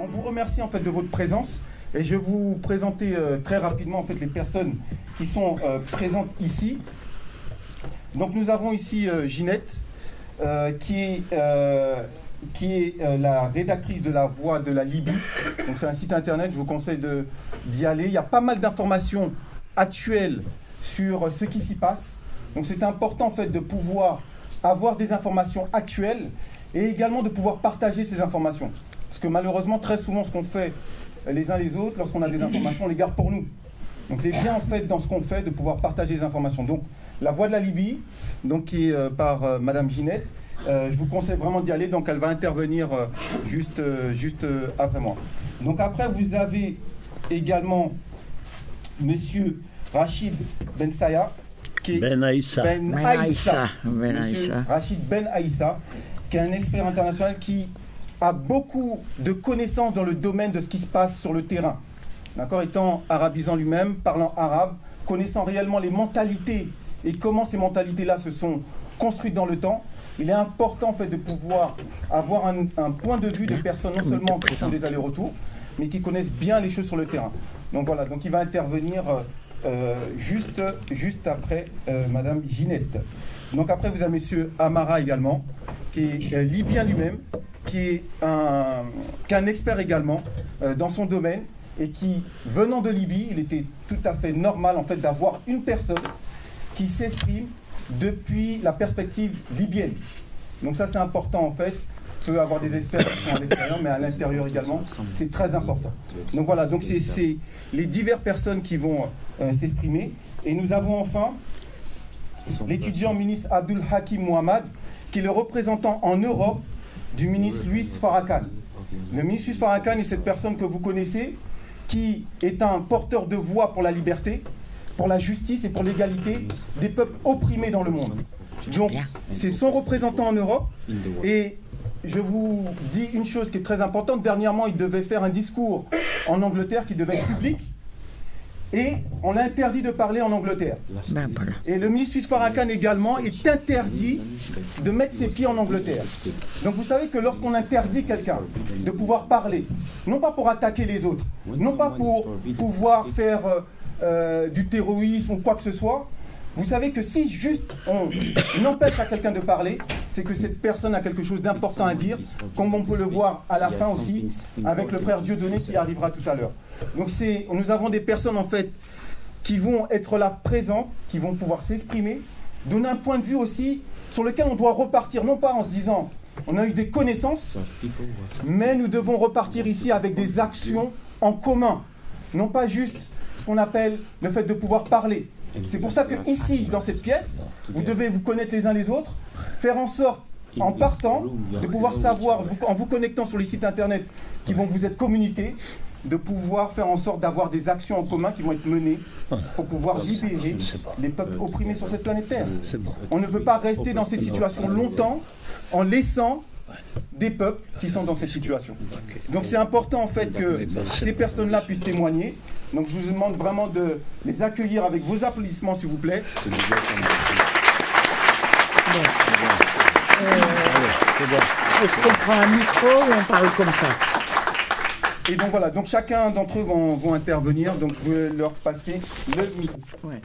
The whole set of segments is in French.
on vous remercie en fait de votre présence et je vais vous présenter très rapidement en fait les personnes qui sont présentes ici. Donc nous avons ici Ginette qui est la rédactrice de La Voix de la Libye. Donc c'est un site internet, je vous conseille d'y aller. Il y a pas mal d'informations actuelles sur ce qui s'y passe. Donc c'est important en fait de pouvoir avoir des informations actuelles et également de pouvoir partager ces informations. Parce que malheureusement, très souvent, ce qu'on fait les uns les autres, lorsqu'on a des informations, on les garde pour nous. Donc il est bien en fait dans ce qu'on fait de pouvoir partager les informations. Donc La Voix de la Libye, donc, qui est par Madame Ginette, je vous conseille vraiment d'y aller, donc elle va intervenir juste après moi. Donc après, vous avez également Monsieur Rachid Ben Saya, qui est Rachid Ben Aïssa, qui est un expert international qui a beaucoup de connaissances dans le domaine de ce qui se passe sur le terrain. D'accord, étant arabisant lui-même, parlant arabe, connaissant réellement les mentalités et comment ces mentalités-là se sont construites dans le temps, il est important en fait de pouvoir avoir un point de vue de personnes non seulement qui font des allers-retours, mais qui connaissent bien les choses sur le terrain. Donc voilà, donc il va intervenir juste après Madame Ginette. Donc après vous avez Monsieur Amara également, qui est libyen lui-même, qui est un expert également dans son domaine et qui, venant de Libye, il était tout à fait normal en fait d'avoir une personne qui s'exprime depuis la perspective libyenne. Donc ça c'est important en fait. On peut avoir des experts qui sont à l'extérieur, mais à l'intérieur également, c'est très important. Donc voilà, donc c'est les diverses personnes qui vont s'exprimer. Et nous avons enfin l'étudiant ministre Abdul Hakim Mohamed, qui est le représentant en Europe du ministre Louis Farrakhan. Le ministre Louis Farrakhan est cette personne que vous connaissez, qui est un porteur de voix pour la liberté, pour la justice et pour l'égalité des peuples opprimés dans le monde. Donc c'est son représentant en Europe. Et je vous dis une chose qui est très importante. Dernièrement, il devait faire un discours en Angleterre qui devait être public. Et on l'a interdit de parler en Angleterre. Et le ministre suisse Farrakhan également est interdit de mettre ses pieds en Angleterre. Donc vous savez que lorsqu'on interdit quelqu'un de pouvoir parler, non pas pour attaquer les autres, non pas pour pouvoir faire du terrorisme ou quoi que ce soit, vous savez que si juste on empêche à quelqu'un de parler, c'est que cette personne a quelque chose d'important à dire, comme on peut le voir à la fin aussi, avec le frère Dieudonné qui arrivera tout à l'heure. Donc nous avons des personnes en fait qui vont être là présentes, qui vont pouvoir s'exprimer, donner un point de vue aussi sur lequel on doit repartir, non pas en se disant on a eu des connaissances, mais nous devons repartir ici avec des actions en commun, non pas juste ce qu'on appelle le fait de pouvoir parler. C'est pour ça que ici, dans cette pièce, vous devez vous connaître les uns les autres, faire en sorte, en partant, de pouvoir savoir, en vous connectant sur les sites internet qui vont vous être communiqués, de pouvoir faire en sorte d'avoir des actions en commun qui vont être menées pour pouvoir libérer les peuples opprimés sur cette planète Terre. On ne peut pas rester dans cette situation longtemps en laissant des peuples qui sont dans cette situation. Donc c'est important en fait que ces personnes-là puissent témoigner. Donc je vous demande vraiment de les accueillir avec vos applaudissements s'il vous plaît. Est-ce qu'on prend un micro ou on parle comme ça? Et donc voilà, donc chacun d'entre eux vont intervenir, donc je vais leur passer le micro. Ouais.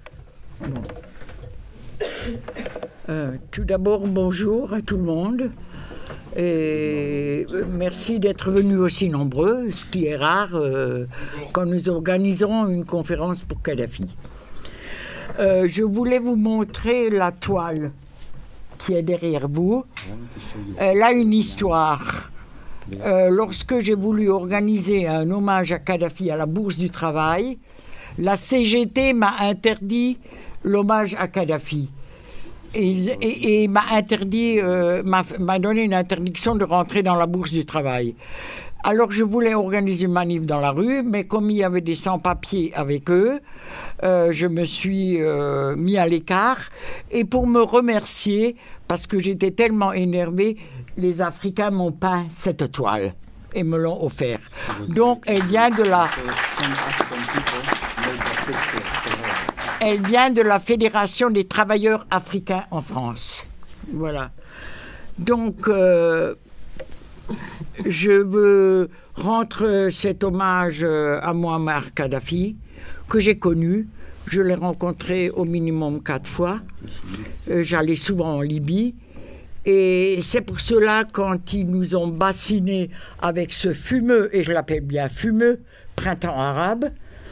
Bon. Tout d'abord, bonjour à tout le monde. Et merci d'être venus aussi nombreux, ce qui est rare quand nous organisons une conférence pour Kadhafi. Je voulais vous montrer la toile qui est derrière vous. Elle a une histoire. Lorsque j'ai voulu organiser un hommage à Kadhafi à la Bourse du Travail, la CGT m'a interdit l'hommage à Kadhafi. Et m'a donné une interdiction de rentrer dans la Bourse du Travail. Alors je voulais organiser une manif dans la rue, mais comme il y avait des sans-papiers avec eux, je me suis mis à l'écart. Et pour me remercier, parce que j'étais tellement énervé, les Africains m'ont peint cette toile et me l'ont offert. Donc elle vient de la Fédération des travailleurs africains en France. Voilà. Donc, je veux rentre cet hommage à Muammar Kadhafi, que j'ai connu. Je l'ai rencontré au minimum 4 fois. J'allais souvent en Libye. Et c'est pour cela, quand ils nous ont bassinés avec ce fumeux, et je l'appelle bien fumeux, printemps arabe,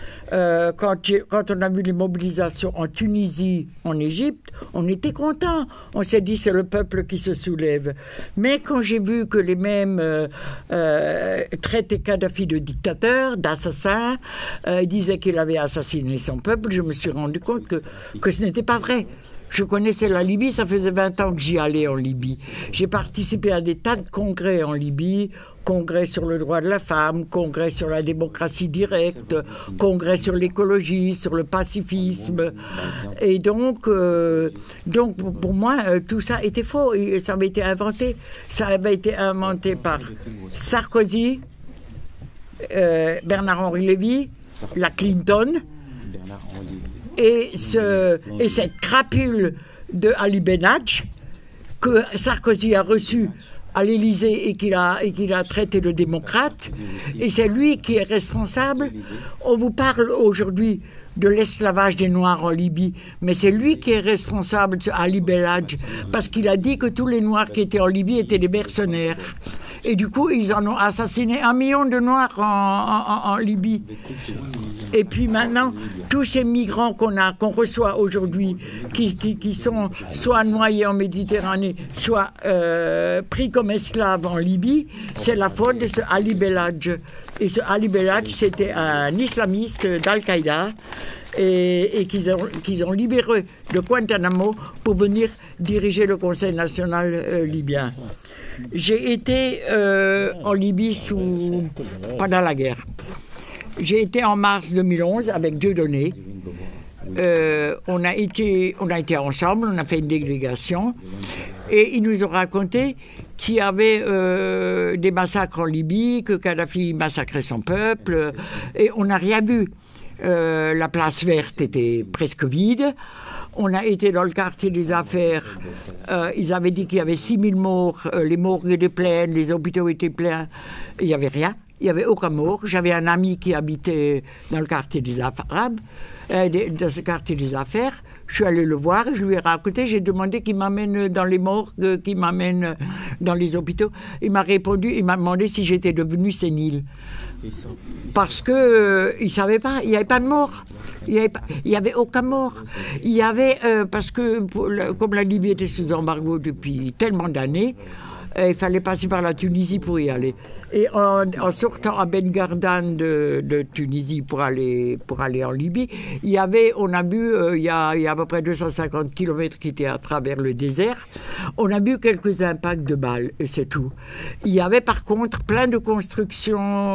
quand on a vu les mobilisations en Tunisie, en Égypte, on était contents. On s'est dit, c'est le peuple qui se soulève. Mais quand j'ai vu que les mêmes traitaient Kadhafi de dictateur, d'assassin, disaient qu'il avait assassiné son peuple, je me suis rendu compte que ce n'était pas vrai. Je connaissais la Libye, ça faisait 20 ans que j'y allais en Libye. J'ai participé à des tas de congrès en Libye, congrès sur le droit de la femme, congrès sur la démocratie directe, congrès sur l'écologie, sur le pacifisme. Et donc pour moi, tout ça était faux. Et ça avait été inventé. Ça avait été inventé par Sarkozy, Bernard-Henri Lévy, la Clinton, et cette crapule de Ali Benadj que Sarkozy a reçue à l'Élysée et qu'il a traité de démocrate. Et c'est lui qui est responsable. On vous parle aujourd'hui de l'esclavage des Noirs en Libye, mais c'est lui qui est responsable, Ali Benadj, parce qu'il a dit que tous les Noirs qui étaient en Libye étaient des mercenaires. Et du coup, ils en ont assassiné 1 million de Noirs en Libye. Et puis maintenant, tous ces migrants qu'on reçoit aujourd'hui, qui sont soit noyés en Méditerranée, soit pris comme esclaves en Libye, c'est la faute de ce Ali Benadj. Et ce Ali Benadj, c'était un islamiste d'Al-Qaïda et qu'ils ont libéré de Guantanamo pour venir diriger le Conseil national libyen. J'ai été en Libye pendant la guerre. J'ai été en mars 2011 avec Dieudonné. On a été ensemble, on a fait une délégation et ils nous ont raconté qu'il y avait des massacres en Libye, que Kadhafi massacrait son peuple et on n'a rien vu. La place verte était presque vide. On a été dans le quartier des affaires. Ils avaient dit qu'il y avait 6000 morts, les morgues étaient pleines, les hôpitaux étaient pleins. Il n'y avait rien, il n'y avait aucun mort. J'avais un ami qui habitait dans le quartier des Arabes, dans ce quartier des affaires. Je suis allé le voir, je lui ai raconté, j'ai demandé qu'il m'amène dans les morgues, qu'il m'amène dans les hôpitaux. Il m'a répondu, il m'a demandé si j'étais devenu sénile. Parce que il savait pas, il n'y avait pas de mort, il y avait aucun mort. Il y avait parce que comme la Libye était sous embargo depuis tellement d'années, il fallait passer par la Tunisie pour y aller. Et en sortant à Ben Gardan de Tunisie pour aller en Libye, on a vu, il y a à peu près 250 kilomètres qui étaient à travers le désert, on a vu quelques impacts de balles, et c'est tout. Il y avait par contre plein de constructions,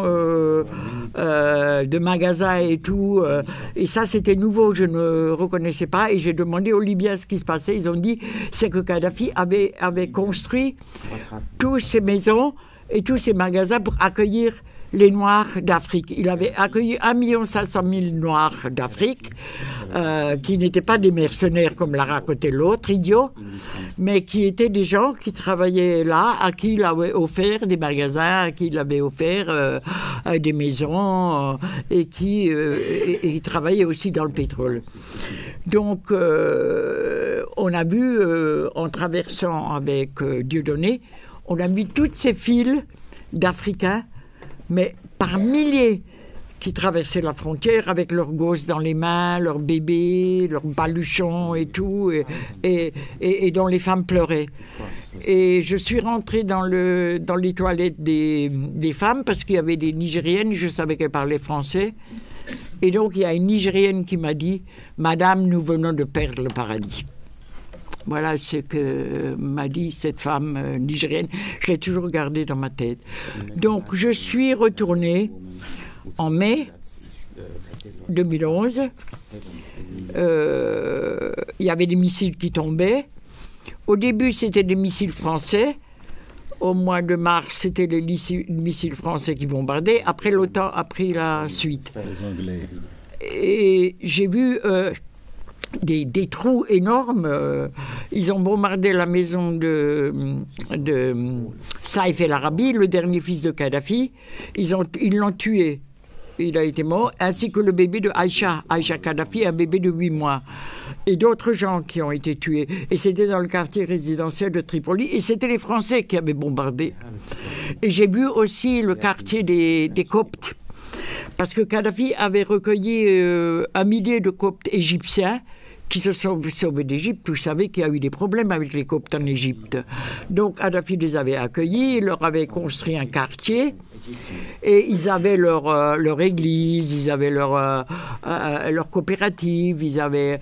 de magasins et tout, et ça c'était nouveau, je ne reconnaissais pas, et j'ai demandé aux Libyens ce qui se passait, ils ont dit, c'est que Kadhafi avait construit toutes ces maisons et tous ces magasins pour accueillir les Noirs d'Afrique. Il avait accueilli 1 500 000 Noirs d'Afrique, qui n'étaient pas des mercenaires comme l'a raconté l'autre idiot, mais qui étaient des gens qui travaillaient là, à qui il avait offert des magasins, à qui il avait offert des maisons, et qui travaillaient aussi dans le pétrole. Donc, on a vu, en traversant avec Dieudonné, on a vu toutes ces files d'Africains, mais par milliers, qui traversaient la frontière avec leurs gosses dans les mains, leurs bébés, leurs baluchons et tout, et dont les femmes pleuraient. Et je suis rentrée dans les toilettes des femmes parce qu'il y avait des Nigériennes, je savais qu'elles parlaient français. Et donc il y a une Nigérienne qui m'a dit « Madame, nous venons de perdre le paradis ». Voilà ce que m'a dit cette femme nigérienne. Je l'ai toujours gardé dans ma tête. Donc, je suis retournée en mai 2011. Il y avait des missiles qui tombaient. Au début, c'était des missiles français. Au mois de mars, c'était les missiles français qui bombardaient. Après, l'OTAN a pris la suite. Et j'ai vu des trous énormes. Ils ont bombardé la maison de Saïf el-Arabi, le dernier fils de Kadhafi. Ils l'ont tué. Il a été mort, ainsi que le bébé de Aïcha Kadhafi, un bébé de 8 mois. Et d'autres gens qui ont été tués. Et c'était dans le quartier résidentiel de Tripoli. Et c'était les Français qui avaient bombardé. Et j'ai vu aussi le quartier des Coptes. Parce que Kadhafi avait recueilli 1 millier de Coptes égyptiens qui se sont sauvés d'Égypte. Vous savez qu'il y a eu des problèmes avec les Coptes en Égypte. Donc Kadhafi les avait accueillis, il leur avait construit un quartier. Et ils avaient leur église, ils avaient leur coopérative, ils avaient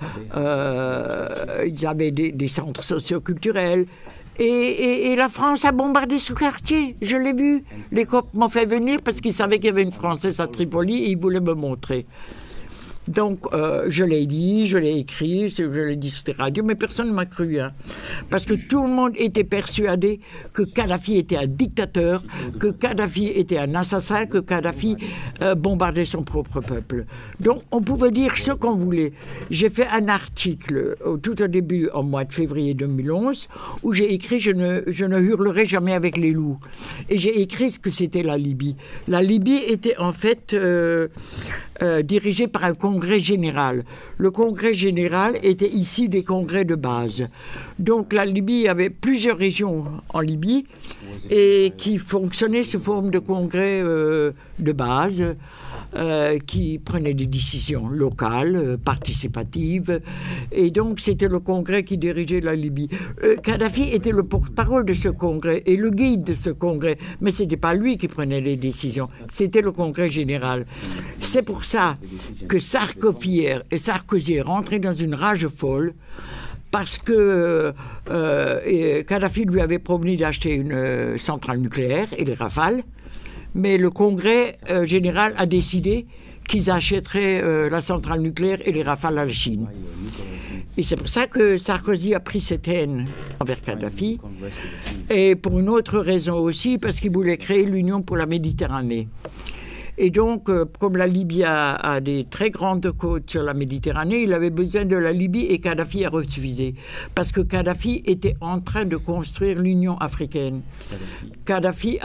des centres socioculturels. Et la France a bombardé ce quartier, je l'ai vu. Les Coptes m'ont fait venir parce qu'ils savaient qu'il y avait une Française à Tripoli et ils voulaient me montrer. Donc, je l'ai dit, je l'ai écrit, je l'ai dit sur les radios, mais personne ne m'a cru. Hein, parce que tout le monde était persuadé que Kadhafi était un dictateur, que Kadhafi était un assassin, que Kadhafi bombardait son propre peuple. Donc, on pouvait dire ce qu'on voulait. J'ai fait un article tout au début, au mois de février 2011, où j'ai écrit « Je ne hurlerai jamais avec les loups ». Et j'ai écrit ce que c'était la Libye. La Libye était en fait dirigée par un congrès général. Le congrès général était ici des congrès de base. Donc la Libye avait plusieurs régions en Libye et qui fonctionnaient sous forme de congrès de base qui prenaient des décisions locales, participatives. Et donc c'était le congrès qui dirigeait la Libye. Kadhafi était le porte-parole de ce congrès et le guide de ce congrès. Mais ce n'était pas lui qui prenait les décisions, c'était le congrès général. C'est pour ça que Sarkozy est rentré dans une rage folle parce que Kadhafi lui avait promis d'acheter une centrale nucléaire et les Rafales, mais le congrès général a décidé qu'ils achèteraient la centrale nucléaire et les Rafales à la Chine. Et c'est pour ça que Sarkozy a pris cette haine envers Kadhafi, et pour une autre raison aussi, parce qu'il voulait créer l'Union pour la Méditerranée. Et donc, comme la Libye a des très grandes côtes sur la Méditerranée, il avait besoin de la Libye et Kadhafi a refusé. Parce que Kadhafi était en train de construire l'Union africaine. Kadhafi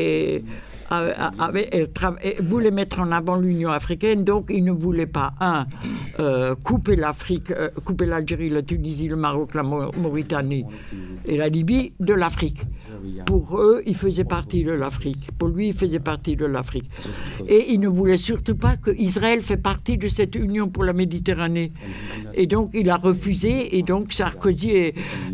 voulait mettre en avant l'Union africaine, donc il ne voulait pas, couper l'Afrique, couper l'Algérie, la Tunisie, le Maroc, la Mauritanie et la Libye de l'Afrique. Pour eux, il faisait partie de l'Afrique. Pour lui, il faisait partie de l'Afrique. Et il ne voulait surtout pas que Israël fait partie de cette union pour la Méditerranée. Et donc, il a refusé, et donc Sarkozy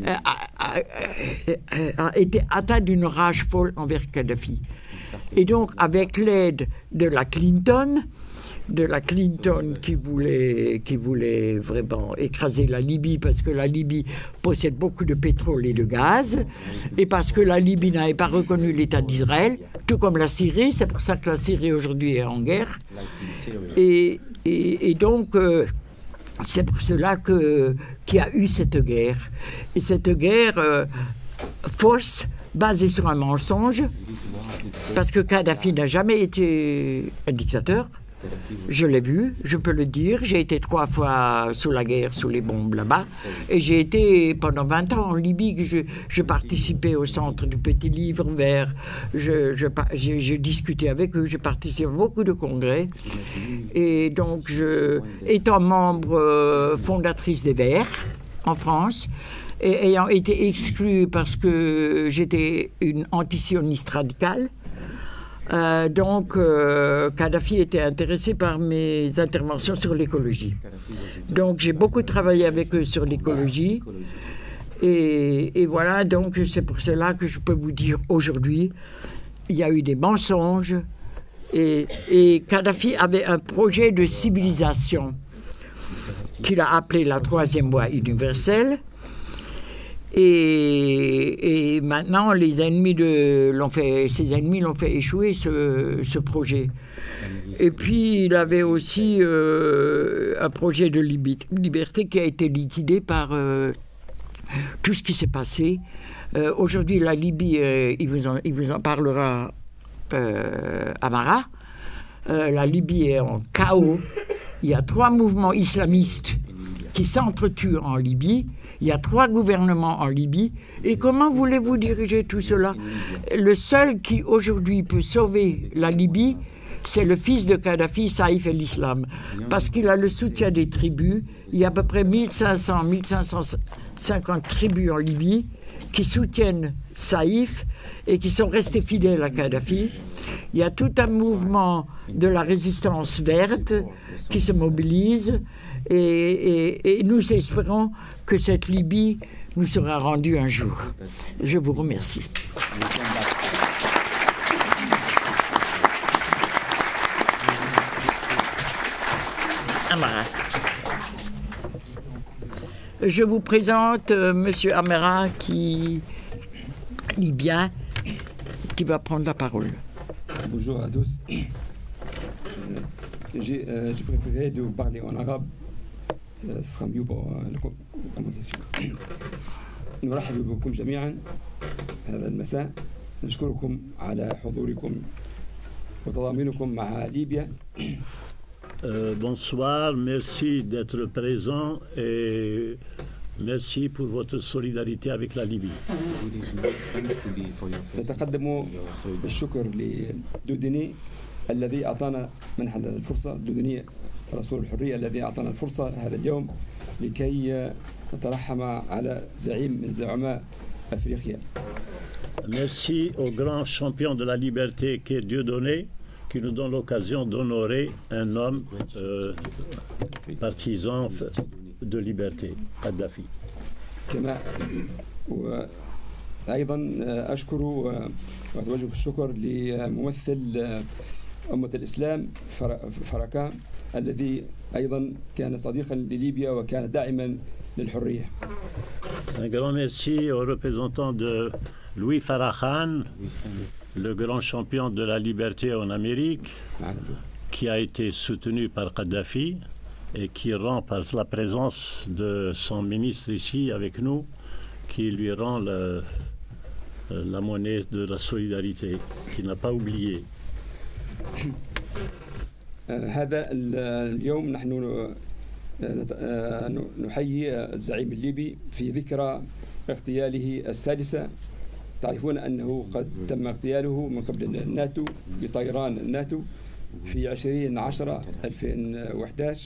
a été atteint d'une rage folle envers Kadhafi. Et donc, avec l'aide de la Clinton qui voulait vraiment écraser la Libye, parce que la Libye possède beaucoup de pétrole et de gaz, et parce que la Libye n'avait pas reconnu l'État d'Israël, tout comme la Syrie. C'est pour ça que la Syrie aujourd'hui est en guerre. Et donc, c'est pour cela qu'il y a eu cette guerre. Et cette guerre fausse, basée sur un mensonge, parce que Kadhafi n'a jamais été un dictateur. Je l'ai vu, je peux le dire. J'ai été 3 fois sous la guerre, sous les bombes là-bas. Et j'ai été pendant 20 ans en Libye. Je participais au centre du Petit Livre Vert. Je discutais avec eux. Je participais à beaucoup de congrès. Et donc, étant membre fondatrice des Verts en France, et ayant été exclue parce que j'étais une antisioniste radicale, donc Kadhafi était intéressé par mes interventions sur l'écologie. Donc j'ai beaucoup travaillé avec eux sur l'écologie. Et voilà, donc c'est pour cela que je peux vous dire aujourd'hui, il y a eu des mensonges. Et Kadhafi avait un projet de civilisation qu'il a appelé la troisième voie universelle. Et maintenant, ses ennemis l'ont fait échouer ce projet. Et puis, il avait aussi un projet de liberté qui a été liquidé par tout ce qui s'est passé. Aujourd'hui, la Libye, il vous en parlera Amara. La Libye est en chaos. Il y a 3 mouvements islamistes qui s'entretuent en Libye. Il y a 3 gouvernements en Libye. Et comment voulez-vous diriger tout cela? Le seul qui aujourd'hui peut sauver la Libye, c'est le fils de Kadhafi, Saïf el-Islam, parce qu'il a le soutien des tribus. Il y a à peu près 1500-1550 tribus en Libye qui soutiennent Saïf et qui sont restés fidèles à Kadhafi. Il y a tout un mouvement de la résistance verte qui se mobilise et nous espérons que cette Libye nous sera rendue un jour. Je vous remercie. Amara. Je vous présente Monsieur Amara, libyen, qui va prendre la parole. Bonjour à tous. J'ai préféré de vous parler en arabe. Ce sera mieux pour la conversation. نرحب بكم جميعا هذا المساء. نشكركم على حضوركم وتضامنكم مع ليبيا. Bonsoir, merci d'être présent et merci pour votre solidarité avec la Libye. نتقدم بالشكر لدودني الذي أعطانا منح الفرصة، دودني رسول الحرية الذي أعطانا الفرصة هذا اليوم لكي نترحم على زعيم من زعماء أفريقيا. Merci au grand champion de la liberté qui est Dieudonné, qui nous donne l'occasion d'honorer un homme partisan de liberté, Kadhafi. كما وأيضا أشكر وأتوجه بالشكر لممثل أمة الإسلام فركان الذي أيضا كان صديقا لليبيا وكان داعما للحرية. Un grand merci aux représentants de Louis Farrakhan, le grand champion de la liberté en Amérique, qui a été soutenu par Kadhafi et qui rend par la présence de son ministre ici avec nous, qui lui rend la monnaie de la solidarité, qui n'a pas oublié. هذا اليوم نحن نحيي الزعيم الليبي في ذكرى اغتياله السادسة. تعرفون أنه قد تم اغتياله من قبل الناتو بطيران الناتو في 20/10/2011.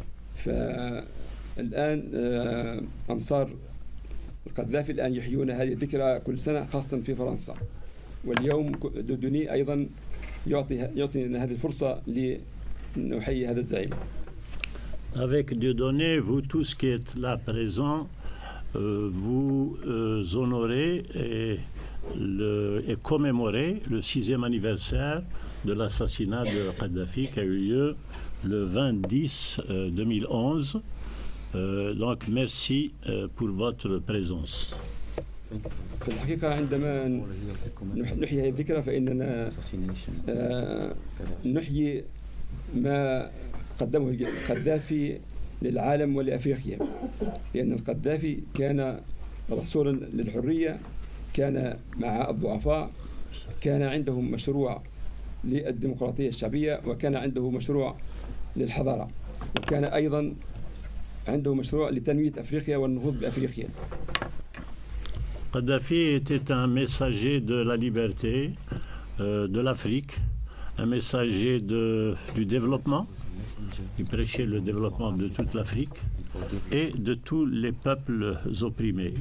فالآن أنصار القذافي الآن يحيون هذه الذكرى كل سنة خاصة في فرنسا. واليوم دودوني أيضا يعطينا هذه الفرصة لنحيي هذا الزعيم. Avec Dieudonné, vous tous qui êtes là présents, vous honorez et commémorez le 6e anniversaire de l'assassinat de Kadhafi qui a eu lieu le 20/10/2011. Donc merci pour votre présence. في الحقيقة عندما نحيي هذه الذكرى فإننا نحيي ما قدمه القذافي للعالم ولأفريقيا، لأن القذافي كان رسولا للحرية، كان مع الضعفاء، كان عندهم مشروع للديمقراطية الشعبية، وكان عنده مشروع للحضارة، وكان أيضا عنده مشروع لتنمية أفريقيا والنهوض بأفريقيا. Kadhafi était un messager de la liberté de l'Afrique, un messager du développement. Il prêchait le développement de toute l'Afrique et de tous les peuples opprimés.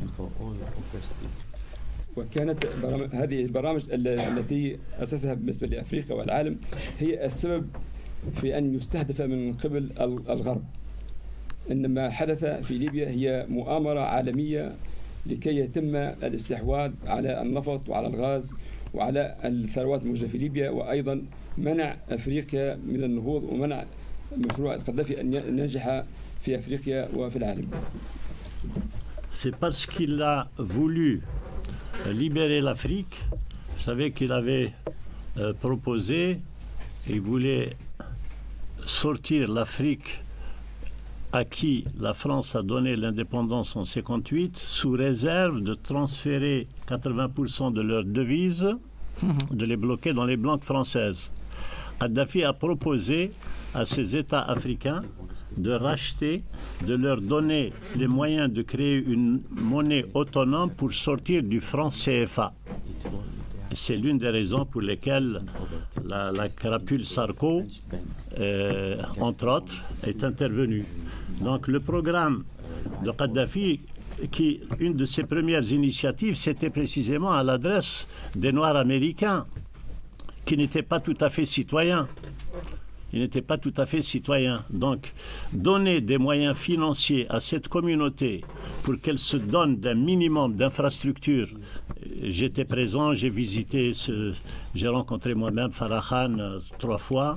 وكانت هذه البرامج التي أسسها بالنسبة لأفريقيا والعالم هي السبب في أن يستهدف من قبل الغرب. إنما حدث في ليبيا هي مؤامرة عالمية لكي يتم الاستحواذ على النفط وعلى الغاز وعلى الثروات الموجودة في ليبيا، وأيضا منع أفريقيا من النهوض ومنع مشروع القذافي أن ينجح في أفريقيا وفي العالم. C'est parce qu'il a voulu libérer l'Afrique. Vous savez qu'il avait proposé, il voulait sortir l'Afrique à qui la France a donné l'indépendance en 1958, sous réserve de transférer 80% de leurs devises, de les bloquer dans les banques françaises. Kadhafi a proposé à ces États africains de racheter, de leur donner les moyens de créer une monnaie autonome pour sortir du franc CFA. C'est l'une des raisons pour lesquelles la crapule Sarko, entre autres, est intervenue. Donc le programme de Kadhafi, une de ses premières initiatives, c'était précisément à l'adresse des Noirs américains, qui n'étaient pas tout à fait citoyens. Ils n'étaient pas tout à fait citoyens. Donc, donner des moyens financiers à cette communauté pour qu'elle se donne d'un minimum d'infrastructures. J'étais présent, j'ai visité, j'ai rencontré moi-même Farah Khan 3 fois.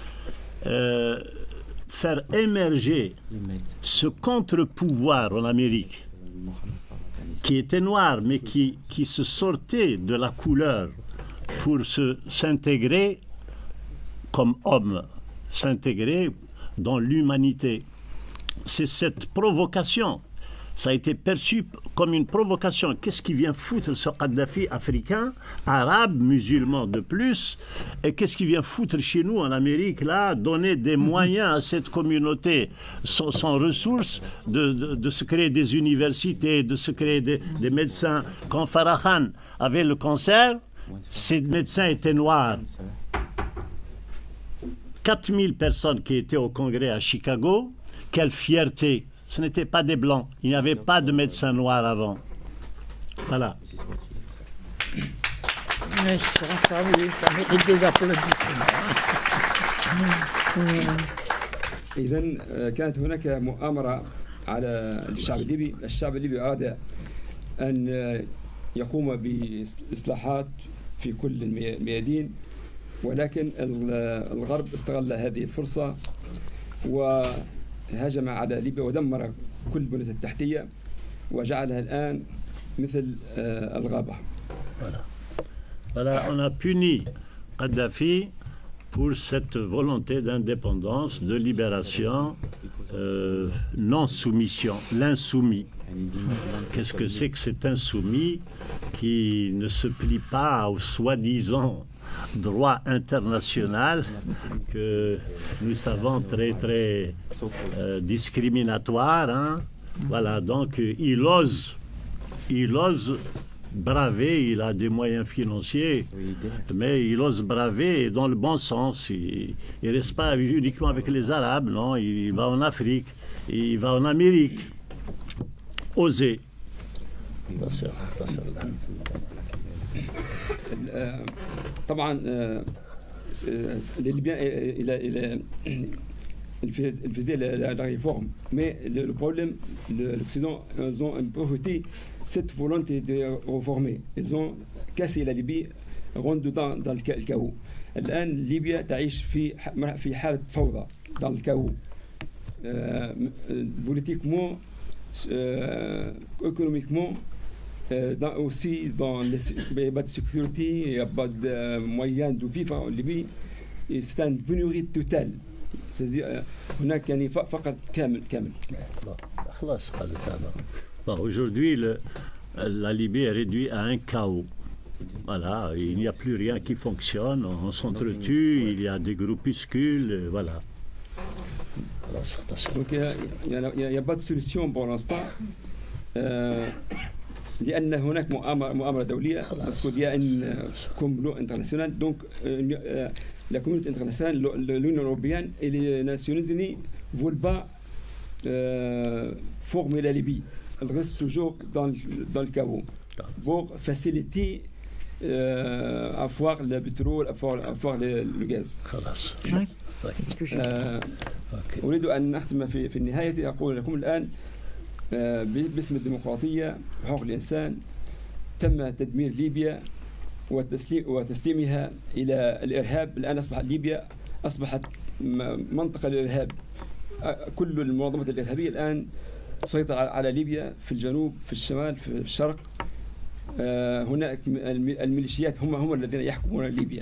Faire émerger ce contre-pouvoir en Amérique, qui était noir, mais qui se sortait de la couleur pour s'intégrer comme homme, s'intégrer dans l'humanité. C'est cette provocation. Ça a été perçu comme une provocation. Qu'est-ce qui vient foutre ce Kadhafi africain, arabe, musulman de plus, et qu'est-ce qui vient foutre chez nous en Amérique, là, donner des moyens à cette communauté sans ressources, de se créer des universités, de se créer des médecins. Quand Farah Khan avait le cancer, ces médecins étaient noirs. 4000 personnes qui étaient au congrès à Chicago, quelle fierté! Ce n'étaient pas des blancs, il n'y avait pas de médecins noirs avant. Voilà. Mais ça, oui, ça mérite des applaudissements. إذن كانت هناك مؤامرة على الشعب الليبي. الشعب الليبي أراد أن يقوم بإصلاحات في كل الميادين، ولكن الغرب استغل هذه الفرصة وهجم على ليبيا ودمر كل البنية التحتية وجعلها الآن مثل الغابة. Voilà, on a puni Kadhafi pour cette volonté d'indépendance, de libération, non-soumission, l'insoumis. Qu'est-ce que c'est que cet insoumis qui ne se plie pas au soi-disant droit international que nous savons très discriminatoire, hein? Voilà, donc il ose braver, il a des moyens financiers, mais il ose braver dans le bon sens. Il ne reste pas uniquement avec les Arabes, non, il va en Afrique, il va en Amérique. Oser. طبعا الليبيان الى الفيزياء la réforme, mais le problème, l'Occident, ils ont profité cette volonté de réformer. Ils ont cassé la Libye, rendu dans le chaos. الآن ليبيا تعيش في حالة فوضى dans le chaos. Politiquement, économiquement, aussi dans les pas de sécurité, il n'y a pas de moyens de vivre en Libye. C'est une pénurie totale. C'est-à-dire هناك يعني فقر كامل. Bon, aujourd'hui, la Libye est réduite à un chaos. Voilà, il n'y a plus rien qui fonctionne, on s'entretue, il y a des groupuscules, voilà. Donc il n'y a pas de solution pour l'instant. لأن هناك مؤامرة دولية مسؤول بها أن كومبلو انترناسيونال. Donc la communauté internationale, l'Union européenne et les Nations Unies ne veulent pas former la Libye. Elle reste toujours dans le chaos pour faciliter avoir le pétrole, avoir le gaz. أريد أن نختم في النهاية. أقول لكم الآن باسم الديمقراطية وحقوق الإنسان تم تدمير ليبيا وتسليمها إلى الإرهاب. الآن ليبيا أصبحت منطقة للإرهاب. كل المنظمات الإرهابية الآن تسيطر على ليبيا، في الجنوب، في الشمال، في الشرق. هناك الميليشيات هم الذين يحكمون ليبيا.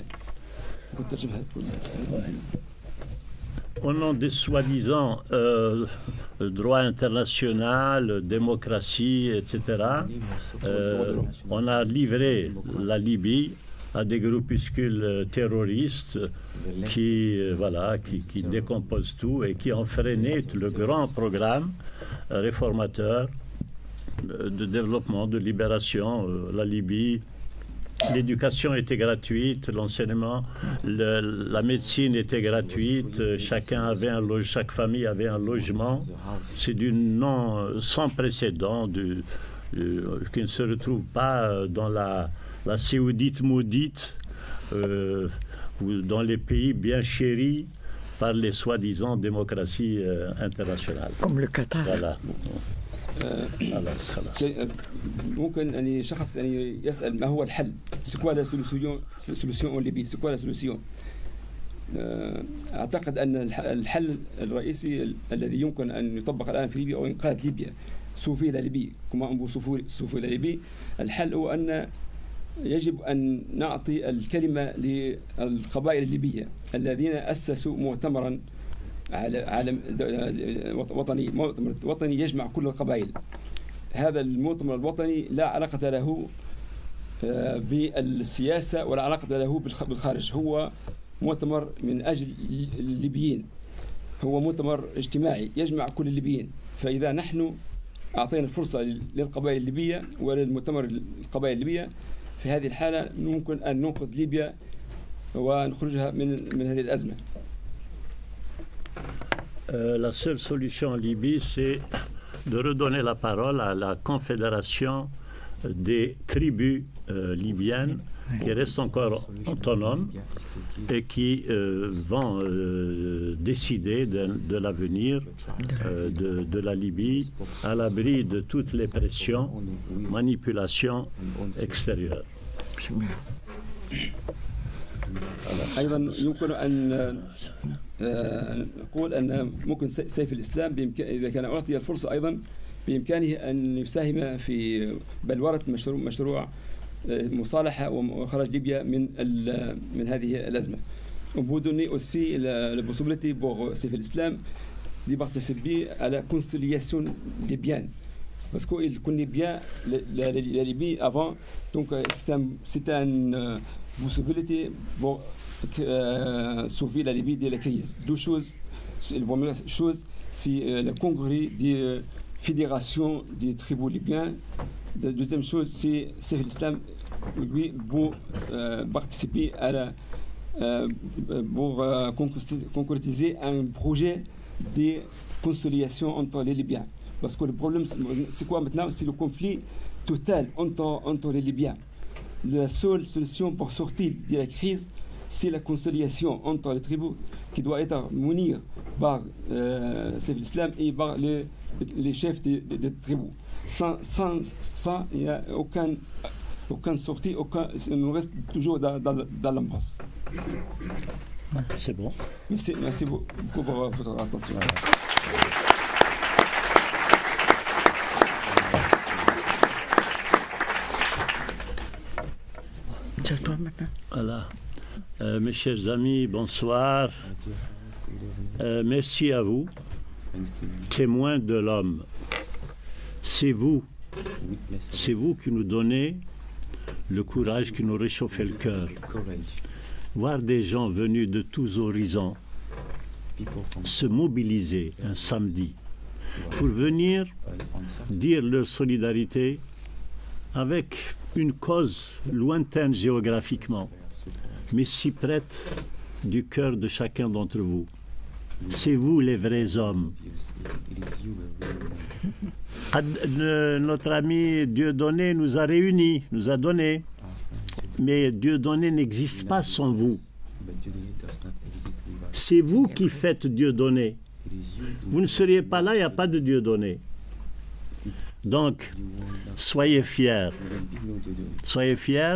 Au nom des soi-disant droit international, démocratie, etc., on a livré la Libye à des groupuscules terroristes qui décomposent tout et qui ont freiné le grand programme réformateur de développement, de libération, la Libye. L'éducation était gratuite, l'enseignement, la médecine était gratuite, chaque famille avait un logement. C'est du non sans précédent, qui ne se retrouve pas dans la séoudite maudite ou dans les pays bien chéris par les soi-disant démocraties internationales. Comme le Qatar. Voilà. ممكن أن شخص يعني يسأل ما هو الحل؟ سكوا لا سولوسيون ليبي، سكوا لا سولوسيون. أعتقد أن الحل الرئيسي الذي يمكن أن يطبق الآن في ليبيا أو إنقاذ ليبيا صوفي إلى ليبيا كما أنبو صوفي إلى ليبيا، الحل هو أن يجب أن نعطي الكلمة للقبائل الليبية الذين أسسوا مؤتمرا عالم وطني يجمع كل القبائل. هذا المؤتمر الوطني لا علاقة له بالسياسة ولا علاقة له بالخارج، هو مؤتمر من أجل الليبيين، هو مؤتمر اجتماعي يجمع كل الليبيين. فإذا نحن أعطينا الفرصة للقبائل الليبية وللمؤتمر القبائل الليبية، في هذه الحالة ممكن أن ننقذ ليبيا ونخرجها من هذه الأزمة. La seule solution en Libye, c'est de redonner la parole à la confédération des tribus libyennes qui restent encore autonomes et qui vont décider de l'avenir de la Libye à l'abri de toutes les pressions, manipulations extérieures. أيضا يمكن أن نقول أن ممكن سيف الإسلام إذا كان أعطي الفرصة أيضا بإمكانه أن يساهم في بلورة مشروع مصالحة وخراج ليبيا من هذه الأزمة. On peut donner aussi la possibilité pour Saif al-Islam de participer à la conciliation libyenne. Parce qu'il connaît bien la Libye avant, donc c'est une possibilité pour sauver la Libye de la crise. Deux choses. La première chose, c'est le congrès des fédérations des tribus libyens. La deuxième chose, c'est Saif al-Islam, lui, pour participer à pour concrétiser un projet de conciliation entre les Libyens. Parce que le problème, c'est quoi maintenant? C'est le conflit total entre les Libyens. La seule solution pour sortir de la crise, c'est la conciliation entre les tribus qui doit être menée par Saif al-Islam et par les chefs de tribus. Sans il n'y a aucune sortie, on reste toujours dans l'impasse. C'est bon. Merci beaucoup pour votre attention. Voilà. Mes chers amis, bonsoir. Merci à vous, témoins de l'homme. C'est vous qui nous donnez le courage, qui nous réchauffez le cœur. Voir des gens venus de tous horizons se mobiliser un samedi pour venir dire leur solidarité avec une cause lointaine géographiquement, mais si prête du cœur de chacun d'entre vous. C'est vous les vrais hommes. Notre ami Dieudonné nous a réunis, nous a donné. Mais Dieudonné n'existe pas sans vous. C'est vous qui faites Dieudonné. Vous ne seriez pas là, il n'y a pas de Dieudonné. Donc, soyez fiers. Soyez fiers.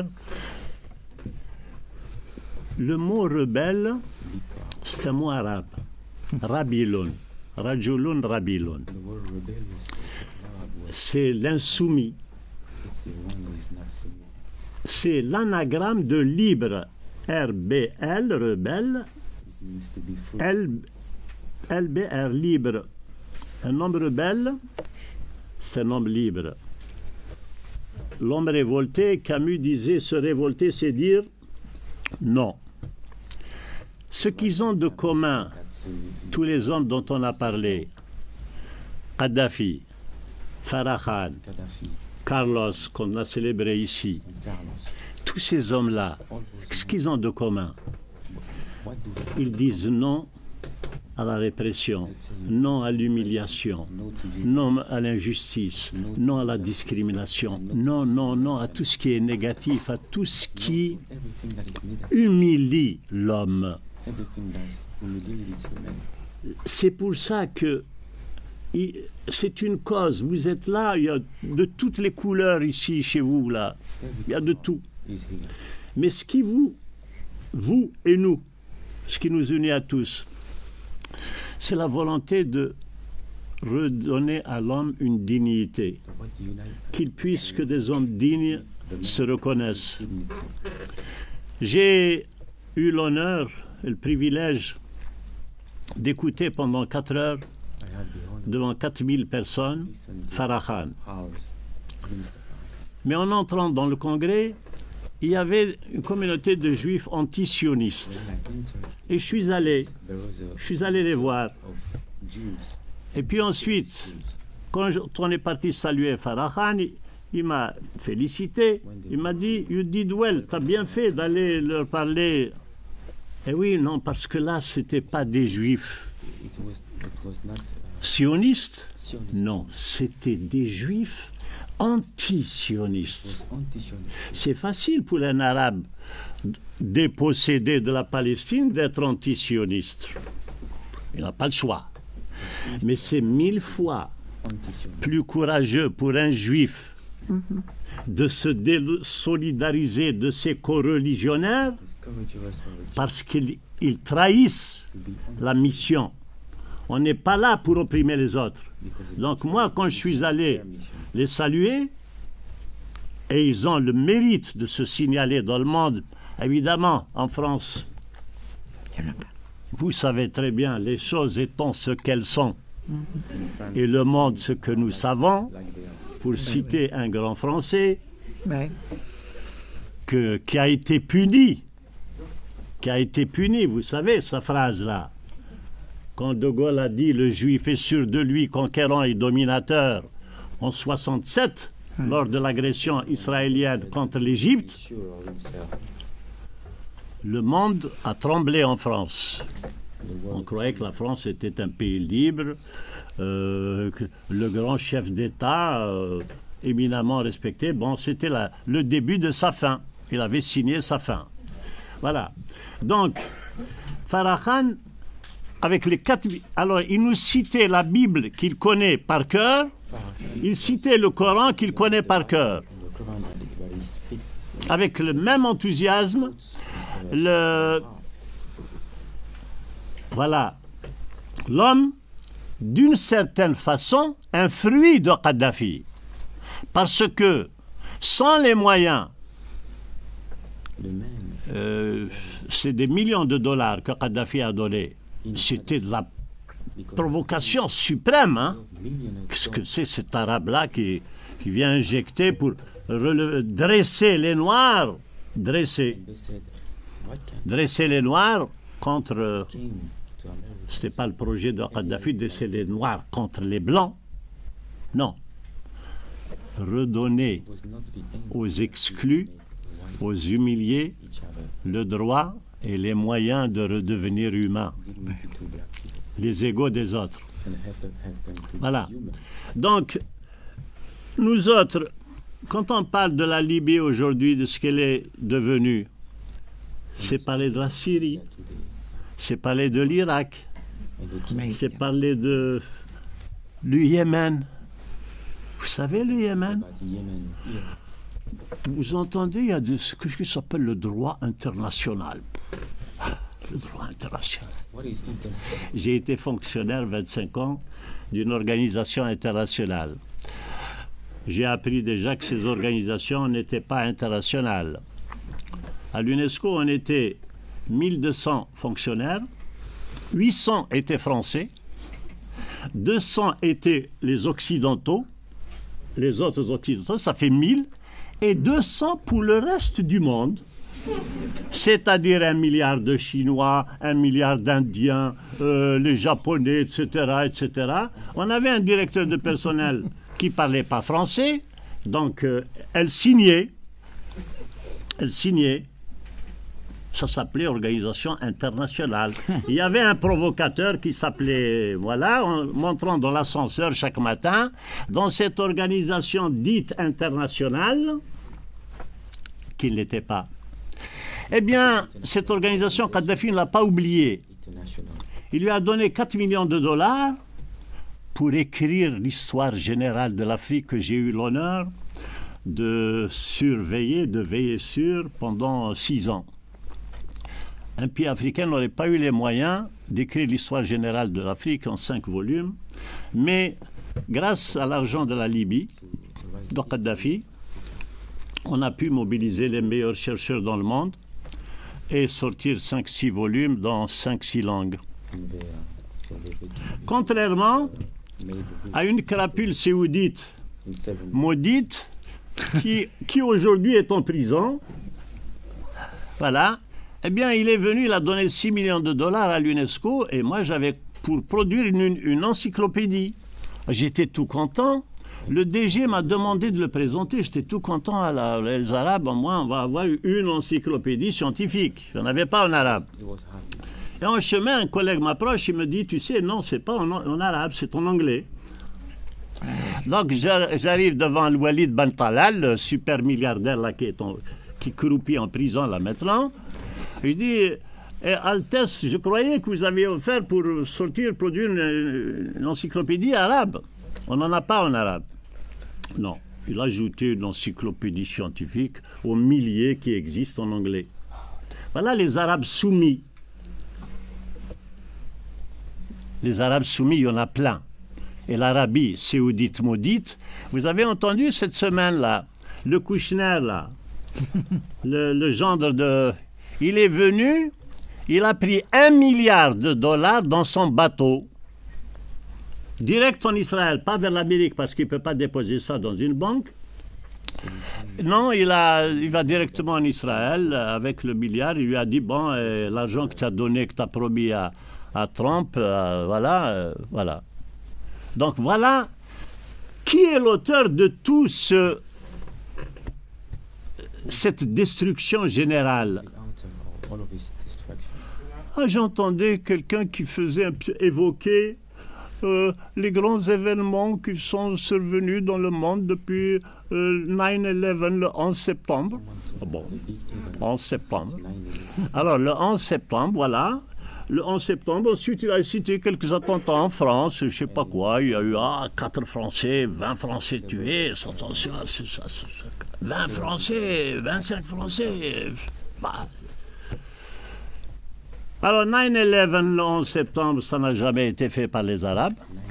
Le mot rebelle, c'est un mot arabe. Rabilun. Rajulun Rabilun. C'est l'insoumis. C'est l'anagramme de libre. RBL, rebelle. LBR, libre. Un homme rebelle, c'est un homme libre. L'homme révolté, Camus disait, se révolter, c'est dire Non. Ce qu'ils ont de commun, tous les hommes dont on a parlé, Kadhafi, Farah Khan, Carlos, qu'on a célébré ici, tous ces hommes-là, ce qu'ils ont de commun? Ils disent non à la répression, non à l'humiliation, non à l'injustice, non à la discrimination, non, non, non à tout ce qui est négatif, à tout ce qui humilie l'homme. C'est pour ça que c'est une cause. Vous êtes là, il y a de toutes les couleurs ici, chez vous, là. Il y a de tout. Mais ce qui vous et nous, ce qui nous unit à tous, c'est la volonté de redonner à l'homme une dignité, qu'il puisse que des hommes dignes se reconnaissent. J'ai eu l'honneur et le privilège d'écouter pendant 4 heures devant 4000 personnes Farah Khan. Mais en entrant dans le congrès, il y avait une communauté de juifs anti-sionistes. Et je suis allé les voir. Et puis ensuite, quand on est parti saluer Farah Khan, il m'a félicité. Il m'a dit « You did well, tu as bien fait d'aller leur parler. » Et oui, non, parce que là, ce n'était pas des juifs sionistes. Non, c'était des juifs anti-sionistes. C'est facile pour un arabe dépossédé de la Palestine d'être anti-sioniste. Il n'a pas le choix. Mais c'est 1000 fois plus courageux pour un juif de se désolidariser de ses co-religionnaires parce qu'ils trahissent la mission. On n'est pas là pour opprimer les autres. Donc moi, quand je suis allé les saluer, et ils ont le mérite de se signaler dans le monde, évidemment, en France, vous savez très bien, les choses étant ce qu'elles sont, et le monde ce que nous savons, pour citer un grand Français, qui a été puni, vous savez, sa phrase-là, quand De Gaulle a dit « le juif est sûr de lui, conquérant et dominateur », en 1967, lors de l'agression israélienne contre l'Égypte, le monde a tremblé en France. On croyait que la France était un pays libre, le grand chef d'État, éminemment respecté. Bon, c'était le début de sa fin. Il avait signé sa fin. Voilà. Donc, Farah Khan, avec les 4... Alors, il nous citait la Bible qu'il connaît par cœur. Il citait le Coran qu'il connaît par cœur. Avec le même enthousiasme, voilà. L'homme, d'une certaine façon, un fruit de Kadhafi. Parce que, sans les moyens, c'est des millions de dollars que Kadhafi a donnés. C'était de la provocation suprême. Hein? Qu'est-ce que c'est cet arabe-là qui vient injecter pour dresser les Noirs, dresser les Noirs contre... C'était pas le projet de Kadhafi de dresser les Noirs contre les Blancs. Non. Redonner aux exclus, aux humiliés, le droit et les moyens de redevenir humains. Les égaux des autres. Voilà. Donc, nous autres, quand on parle de la Libye aujourd'hui, de ce qu'elle est devenue, c'est parler de la Syrie, c'est parler de l'Irak, c'est parler de du Yémen. Vous savez, le Yémen, vous entendez, il y a ce qui s'appelle le droit international. Le droit international. J'ai été fonctionnaire 25 ans d'une organisation internationale. J'ai appris déjà que ces organisations n'étaient pas internationales. À l'UNESCO, on était 1200 fonctionnaires, 800 étaient français, 200 étaient les occidentaux, les autres occidentaux, ça fait 1000, et 200 pour le reste du monde, c'est-à-dire 1 milliard de Chinois, 1 milliard d'Indiens, les Japonais, etc., etc. On avait un directeur de personnel qui ne parlait pas français, donc elle signait. Ça s'appelait Organisation internationale. Il y avait un provocateur qui s'appelait, voilà, en montrant dans l'ascenseur chaque matin, dans cette organisation dite internationale, qui ne l'était pas. Eh bien, cette organisation, Kadhafi ne l'a pas oubliée. Il lui a donné 4 millions de dollars pour écrire l'histoire générale de l'Afrique que j'ai eu l'honneur de surveiller, de veiller sur pendant 6 ans. Un pays africain n'aurait pas eu les moyens d'écrire l'histoire générale de l'Afrique en 5 volumes, mais grâce à l'argent de la Libye, de Kadhafi, on a pu mobiliser les meilleurs chercheurs dans le monde et sortir 5-6 volumes dans 5-6 langues. Contrairement à une crapule séoudite maudite qui aujourd'hui est en prison, voilà. Eh bien, il est venu, il a donné 6 millions de dollars à l'UNESCO et moi, j'avais pour produire une encyclopédie. J'étais tout content. Le DG m'a demandé de le présenter. J'étais tout content. Les Arabes, au moins, on va avoir une encyclopédie scientifique. Je n'en avais pas en arabe. Et en chemin, un collègue m'approche, il me dit, tu sais, non, c'est pas en arabe, c'est en anglais. Donc, j'arrive devant le Walid Ben Talal, le super milliardaire là, qui croupit en prison là maintenant. Je dis, Altesse, je croyais que vous aviez offert pour produire une encyclopédie arabe. On n'en a pas en arabe. Non, il a ajouté une encyclopédie scientifique aux milliers qui existent en anglais. Voilà les Arabes soumis. Les Arabes soumis, il y en a plein. Et l'Arabie saoudite maudite, vous avez entendu cette semaine-là, le Kouchner, là, le gendre de... Il est venu, il a pris 1 milliard de dollars dans son bateau, direct en Israël, pas vers l'Amérique, parce qu'il ne peut pas déposer ça dans une banque. Non, il va directement en Israël avec le milliard. Il lui a dit, bon, l'argent que tu as donné, que tu as promis à Trump, voilà. Donc voilà, qui est l'auteur de tout cette destruction générale? J'entendais quelqu'un qui faisait évoquer les grands événements qui sont survenus dans le monde depuis 9/11, le 11 septembre. Bon, 11 septembre. Alors, le 11 septembre, voilà. Le 11 septembre, ensuite, il a cité quelques attentats en France, je ne sais pas quoi. Il y a eu 4 Français, 20 Français tués. Attention, 20 Français, 25 Français. Bah. Alors, 9/11, le 11 septembre, ça n'a jamais été fait par les Arabes.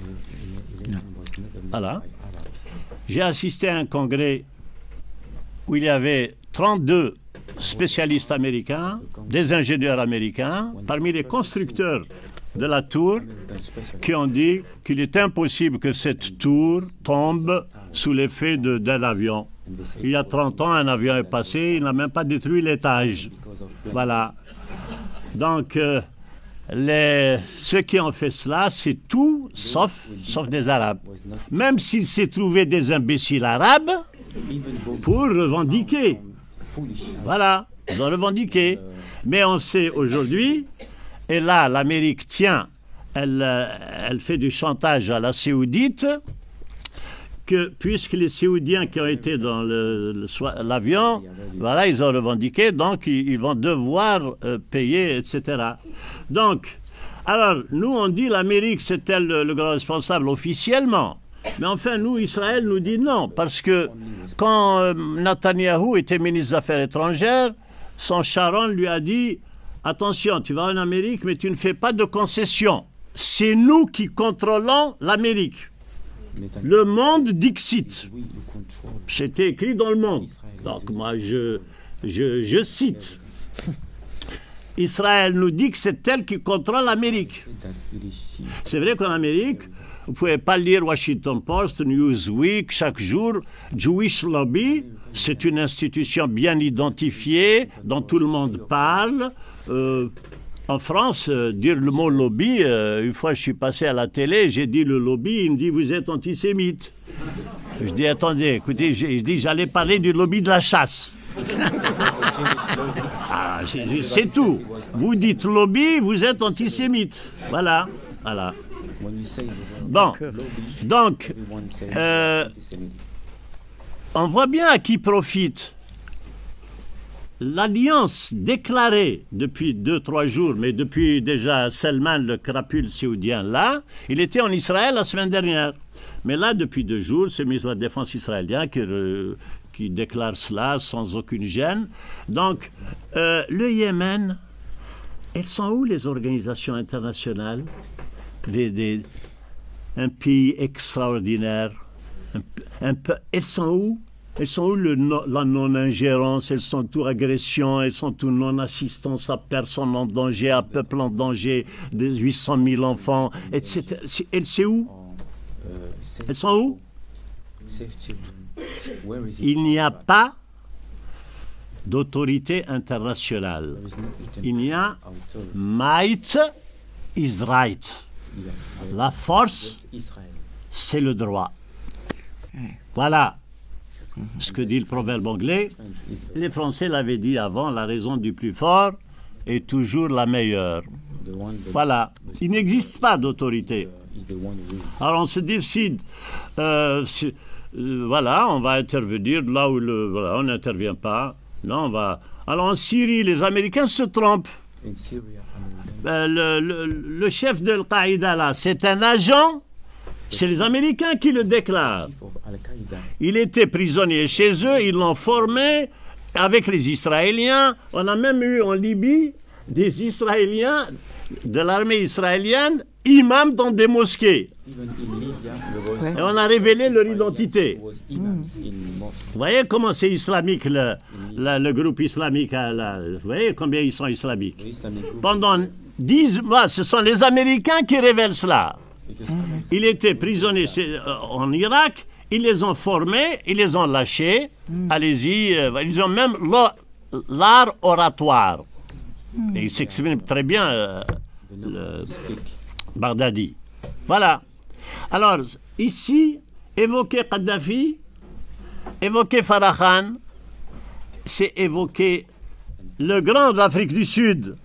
Voilà. J'ai assisté à un congrès où il y avait 32 spécialistes américains, des ingénieurs américains, parmi les constructeurs de la tour, qui ont dit qu'il est impossible que cette tour tombe sous l'effet d'un avion. Il y a 30 ans, un avion est passé, il n'a même pas détruit l'étage. Voilà. Donc, ceux qui ont fait cela, c'est tout sauf des Arabes. Même s'il s'est trouvé des imbéciles arabes pour revendiquer. Voilà, ils ont revendiqué. Mais on sait aujourd'hui, et là, l'Amérique tient, elle fait du chantage à la Saoudite, que puisque les Saoudiens qui ont été dans l'avion, voilà, ils ont revendiqué, donc ils vont devoir payer, etc. Donc, alors, nous, on dit l'Amérique, c'est elle le grand responsable officiellement. Mais enfin, nous, Israël, nous dit non, parce que quand Netanyahou était ministre des Affaires étrangères, son Sharon lui a dit « Attention, tu vas en Amérique, mais tu ne fais pas de concessions. C'est nous qui contrôlons l'Amérique. » Le Monde dixit. C'était écrit dans le Monde. Donc moi, je cite. Israël nous dit que c'est elle qui contrôle l'Amérique. C'est vrai qu'en Amérique, vous ne pouvez pas lire Washington Post, Newsweek, chaque jour, Jewish Lobby, c'est une institution bien identifiée, dont tout le monde parle. En France, dire le mot lobby, une fois je suis passé à la télé, j'ai dit le lobby, il me dit vous êtes antisémite. Je dis attendez, écoutez, j'allais parler du lobby de la chasse. Ah, c'est tout. Vous dites lobby, vous êtes antisémite. Voilà, voilà. Bon, donc, on voit bien à qui profite. L'alliance déclarée depuis 2-3 jours, mais depuis déjà Salman, le crapule saoudien, là, il était en Israël la semaine dernière. Mais là, depuis 2 jours, c'est le ministre de la Défense israélien qui déclare cela sans aucune gêne. Donc, le Yémen, elles sont où les organisations internationales? Un pays extraordinaire. Elles sont où? Elles sont où la non-ingérence? Elles sont où agression? Elles sont où non-assistance à personne en danger, à peuple en danger, de 800 000 enfants, etc. C'est où? Elles sont où? Il n'y a pas d'autorité internationale. Il y a might is right. La force, c'est le droit. Voilà ce que dit le proverbe anglais. Les Français l'avaient dit avant, la raison du plus fort est toujours la meilleure. Voilà. Il n'existe pas d'autorité. Alors on se décide, voilà, on va intervenir là où voilà, on n'intervient pas. Là, on va. Alors en Syrie, les Américains se trompent. Le chef de Al-Qaïda, là, c'est un agent. C'est les Américains qui le déclarent. Il était prisonnier chez eux, ils l'ont formé avec les Israéliens. On a même eu en Libye des Israéliens de l'armée israélienne, imams dans des mosquées. Et on a révélé leur identité. Vous voyez comment c'est islamique, le groupe islamique. Vous voyez combien ils sont islamiques. Pendant 10 mois, ce sont les Américains qui révèlent cela. Il était prisonnier en Irak, ils les ont formés, ils les ont lâchés. Allez-y, ils ont même l'art oratoire. Et il s'exprime très bien, Baghdadi. Voilà. Alors, ici, évoquer Kadhafi, évoquer Farah Khan, c'est évoquer le grand d'Afrique du Sud.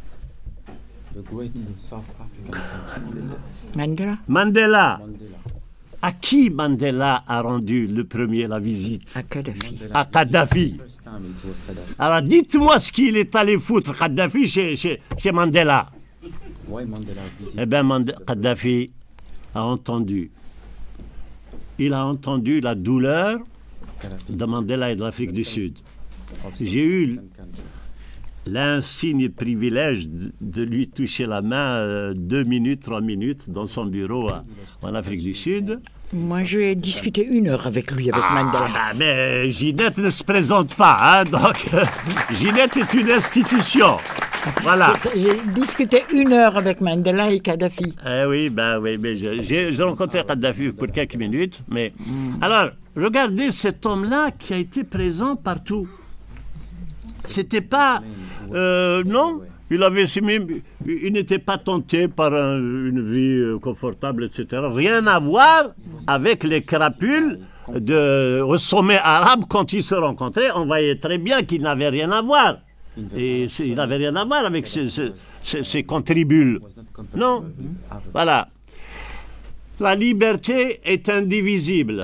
Mandela. À qui Mandela a rendu le premier la visite? À Kadhafi. À Kadhafi. Alors dites-moi ce qu'il est allé foutre Kadhafi chez Mandela. Eh bien, Kadhafi a entendu. Il a entendu la douleur de Mandela et de l'Afrique du Sud. J'ai eu l'insigne privilège de lui toucher la main 2 minutes, 3 minutes dans son bureau en Afrique du Sud. Moi, je vais discuter 1 heure avec lui, avec Mandela. Mais Ginette ne se présente pas, hein, donc Ginette est une institution. Voilà. J'ai discuté 1 heure avec Mandela et Kadhafi. Oui, mais j'ai rencontré Kadhafi pour quelques minutes. Mais alors, regardez cet homme-là qui a été présent partout. C'était pas... non, il n'était pas tenté par une vie confortable, etc. Rien à voir avec les crapules au sommet arabe quand ils se rencontraient. On voyait très bien qu'il n'avait rien à voir. Et il n'avait rien à voir avec ces contribules. Non. Voilà. La liberté est indivisible.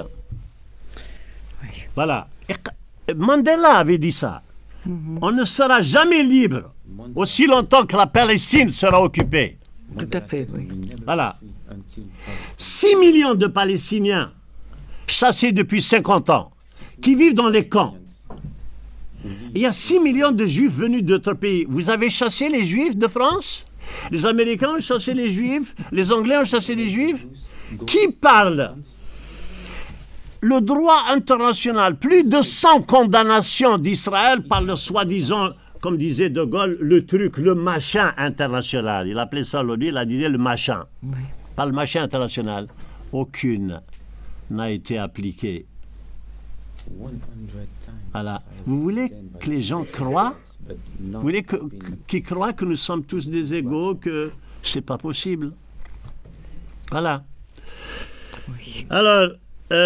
Voilà. Et Mandela avait dit ça. On ne sera jamais libre aussi longtemps que la Palestine sera occupée. Tout à fait, oui. Voilà. 6 millions de Palestiniens chassés depuis 50 ans, qui vivent dans les camps. Il y a 6 millions de Juifs venus d'autres pays. Vous avez chassé les Juifs de France? Les Américains ont chassé les Juifs? Les Anglais ont chassé les Juifs? Qui parle? Le droit international, plus de 100 condamnations d'Israël par le soi-disant, comme disait De Gaulle, le truc, le machin international. Il appelait ça l'ONU, il a dit le machin. Oui. Par le machin international. Aucune n'a été appliquée. Voilà. Vous voulez que les gens croient? Vous voulez qu'ils croient que nous sommes tous des égaux, que c'est pas possible? Voilà. Alors,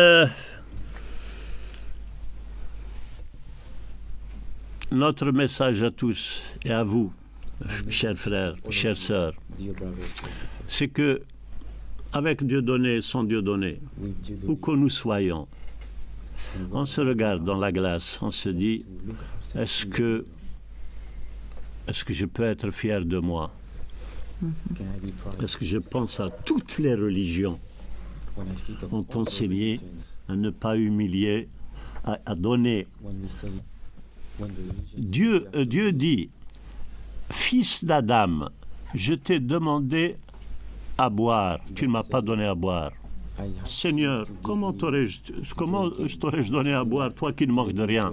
notre message à tous et à vous, chers frères, chères sœurs, c'est que avec Dieu donné, sans Dieu donné, où que nous soyons, on se regarde dans la glace, on se dit, est-ce que je peux être fier de moi? Est-ce que je pense à toutes les religions ont enseigné à ne pas humilier, à donner. Dieu dit, fils d'Adam, je t'ai demandé à boire, tu ne m'as pas donné à boire. Seigneur, comment t'aurais-je donné à boire, toi qui ne manques de rien?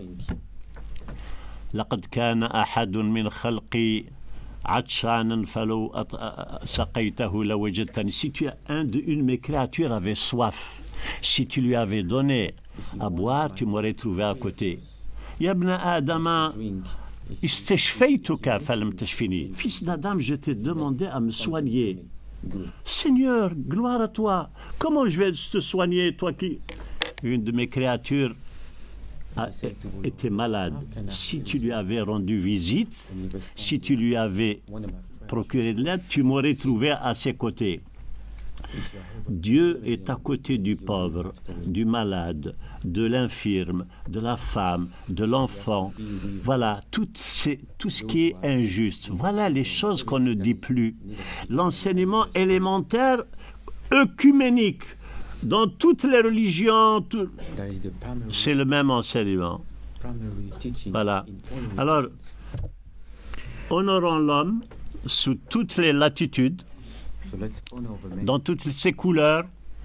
لقد كان أحد من خلقي عطشانا فلو سقيته لوجدتني. Si une de mes créatures avait soif, si tu lui avais donné à boire, tu m'aurais trouvé à côté. يا ابن آدم استشفيتك فلم تشفني. Fils d'Adam, je t'ai demandé à me soigner. Seigneur, gloire à toi. Comment je vais te soigner, toi qui... Une de mes créatures était malade. Si tu lui avais rendu visite, si tu lui avais procuré de l'aide, tu m'aurais trouvé à ses côtés. Dieu est à côté du pauvre, du malade, de l'infirme, de la femme, de l'enfant. Voilà, tout ce qui est injuste. Voilà les choses qu'on ne dit plus. L'enseignement élémentaire, œcuménique, dans toutes les religions, c'est le même enseignement. Voilà. Alors, honorons l'homme sous toutes les latitudes, dans toutes ses couleurs.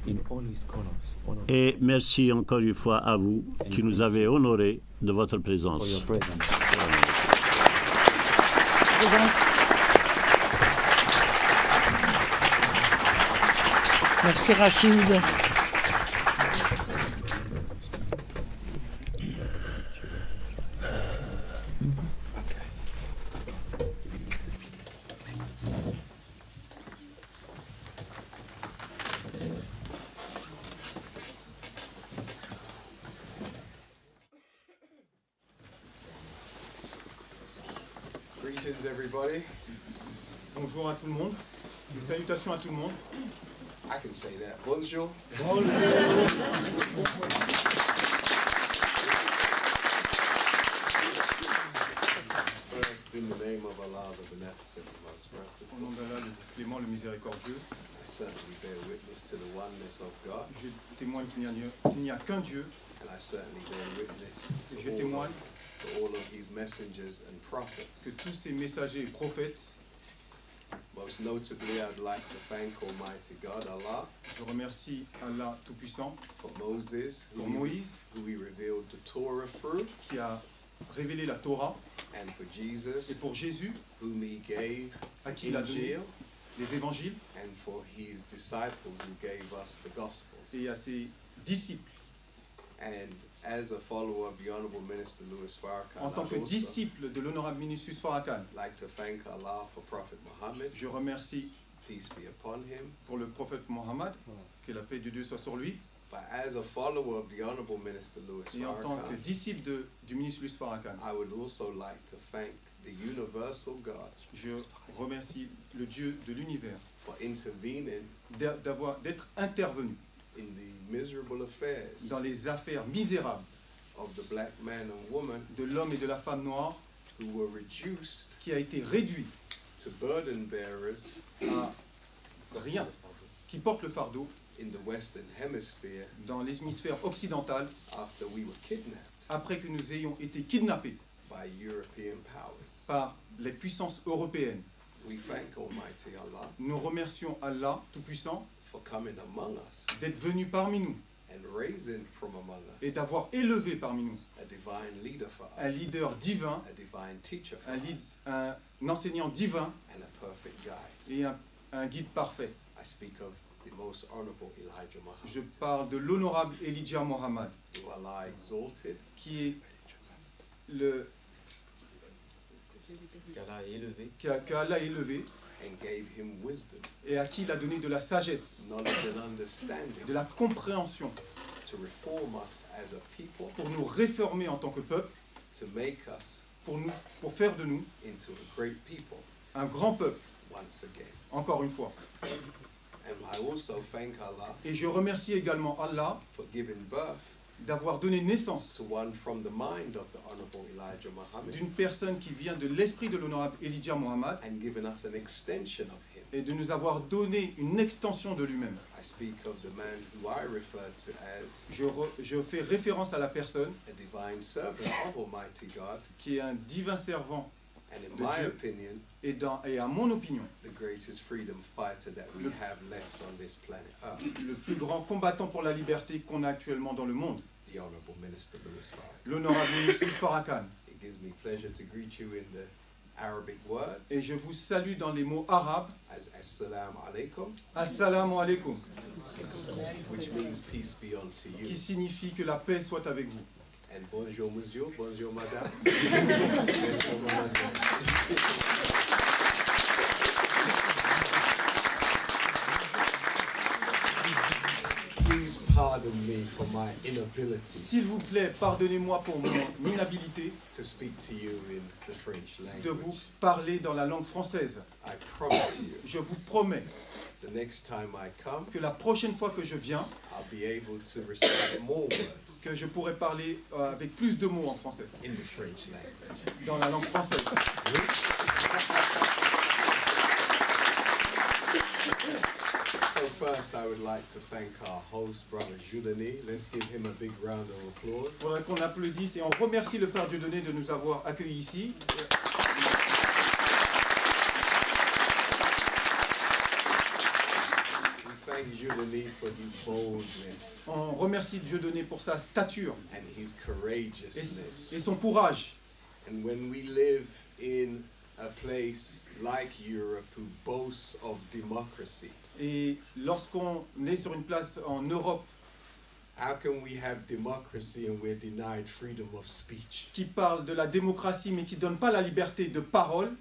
Et merci encore une fois à vous qui nous avez honorés de votre présence. Merci Rachid. Greetings, everybody. Bonjour à tout le monde. Des salutations à tout le monde. I can say that. Bonjour. First, in the name of Allah, the Beneficent and Most Merciful, Au nom d'Allah, le clément, le miséricordieux, I certainly bear witness to the oneness of God, je témoigne qu'il n'y a qu'un Dieu. and I certainly bear witness Et je témoigne to all of His messengers and prophets. que tous ces messagers et prophètes, Most notably, I'd like to thank Almighty God, Allah, je remercie Allah Tout-Puissant for Moses, pour Moïse, who He revealed the Torah through, qui a révélé la Torah, and for Jesus, et pour Jésus, whom He gave à qui il a donné Injil, les évangiles, and for His disciples who gave us the Gospels. et à ses disciples. And as a follower of the Honorable Minister Louis Farrakhan, En tant que I'd also disciple de l'honorable ministre Farrakhan, like to thank Allah for Prophet Muhammad, je remercie peace be upon him. pour le prophète Mohammed, que la paix de Dieu soit sur lui, But as a follower of the Honorable Minister Louis et en tant que Farrakhan, disciple du ministre Louis Farrakhan. I would also like to thank the universal God Je remercie le Dieu de l'univers for intervening d'être intervenu in the miserable affairs dans les affaires misérables of the black man and woman de l'homme et de la femme noire, who were reduced qui a été réduit to burden bearers à rien, qui porte le fardeau in the Western Hemisphere dans l'hémisphère occidental after we were kidnapped après que nous ayons été kidnappés by European powers. par les puissances européennes. We thank Almighty Allah Nous remercions Allah Tout-Puissant for coming among us d'être venu parmi nous and raising from among et us d'avoir élevé parmi nous a divine leader for un us, leader divin, a divine teacher for un us, enseignant divin and a perfect guide. et un guide parfait. I speak of the the Most Honorable Elijah Muhammad, Je parle de l'honorable Elijah Muhammad, who Allah exalted qui est le qu'Allah a élevé and gave him wisdom, et à qui il a donné de la sagesse, knowledge and understanding de la compréhension to reform us as a people, pour nous réformer en tant que peuple, to make us pour faire de nous into a great people un grand peuple, once again. encore une fois. And I also thank Allah Et je remercie également Allah for giving birth d'avoir donné naissance to one from the mind of the Honorable Elijah Muhammad d'une personne qui vient de l'esprit de l'honorable Elijah Muhammad and given us an extension of him. et de nous avoir donné une extension de lui-même. I speak of the man who I refer to as Je fais référence à la personne a divine servant of Almighty God, qui est un divin servant and in de my Dieu. opinion, Et à mon opinion, the greatest freedom fighter that we have left on this planet Earth, le plus grand combattant pour la liberté qu'on a actuellement dans le monde, the Honorable Minister Louis Farrakhan. l'honorable ministre Farrakhan. It gives me pleasure to greet you in the Arabic words Et je vous salue dans les mots arabes. as Assalamu alaikum, Assalamu alaikum, which means peace be unto qui you. signifie que la paix soit avec vous. And bonjour monsieur, bonjour madame. Bonjour, mademoiselle. Please pardon me for my inability S'il vous plaît, pardonnez-moi pour mon inhabilité to speak to you in the French de vous language. parler dans la langue française. I promise you, Je vous promets the next time I come, que la prochaine fois que je viens, I'll be able to recite more words que je pourrai parler avec plus de mots en français, in the French language. dans la langue française. So first, I would like to thank our host, Brother Julani. Let's give him a big round of applause. Il faudrait qu'on applaudisse et on remercie le frère Dieudonné de nous avoir accueillis ici. We thank Julani for his boldness On remercie Dieudonné pour sa stature and his courageousness. et son courage. And when we live in a place like Europe who boasts of democracy, Et lorsqu'on est sur une place en Europe how can we have democracy and we're denied freedom of speech? qui parle de la démocratie mais qui ne donne pas la liberté de parole,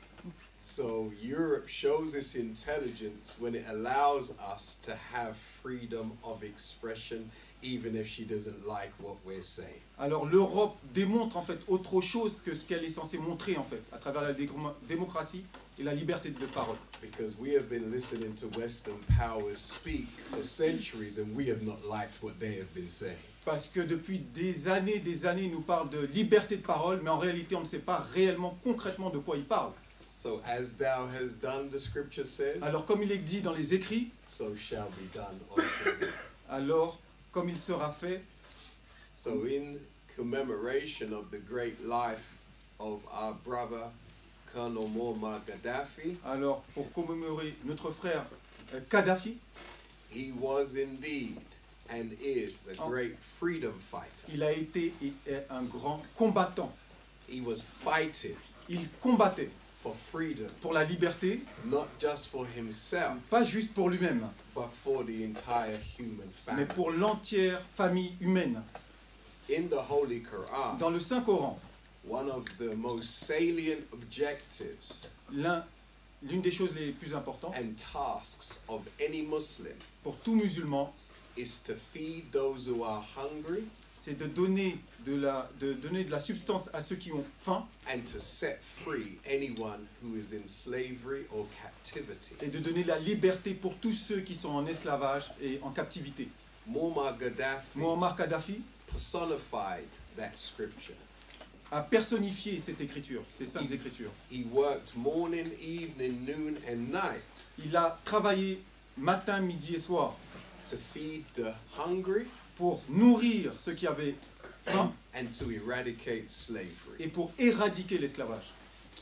So Europe shows its intelligence when it allows us to have freedom of expression even if she doesn't like what we're saying. alors l'Europe démontre en fait autre chose que ce qu'elle est censée montrer en fait, à travers la démocratie et la liberté de parole. Because we have been listening to Western powers speak for centuries and we have not liked what they have been saying. Parce que depuis des années, ils nous parlent de liberté de parole, mais en réalité on ne sait pas réellement concrètement de quoi ils parlent. So as thou hast done, the scripture says, Alors comme il est dit dans les écrits, so shall be done unto thee. alors comme il sera fait, So in commemoration of the great life of our brother Colonel Muammar Gaddafi, alors pour commémorer notre frère Kadhafi, he was indeed and is a great freedom fighter. il a été et est un grand combattant. He was fighting Il combattait for freedom, pour la liberté, not just for himself, pas juste pour lui-même, but for the entire human mais family. pour l'entière famille humaine. In the Holy Quran, Dans le Saint-Coran, one of the most salient objectives l'une des choses les plus importantes and tasks of any Muslim pour tout musulman, is to feed those who are hungry c'est de donner de la substance à ceux qui ont faim and to set free anyone who is in slavery or captivity. et de donner la liberté pour tous ceux qui sont en esclavage et en captivité. Muammar Gaddafi Muammar Kadhafi personified that scripture. a personnifié cette écriture, ces saintes écritures. He worked morning, evening, noon, and night Il a travaillé matin, midi et soir to feed the hungry pour nourrir ceux qui avaient faim and to eradicate slavery. et pour éradiquer l'esclavage.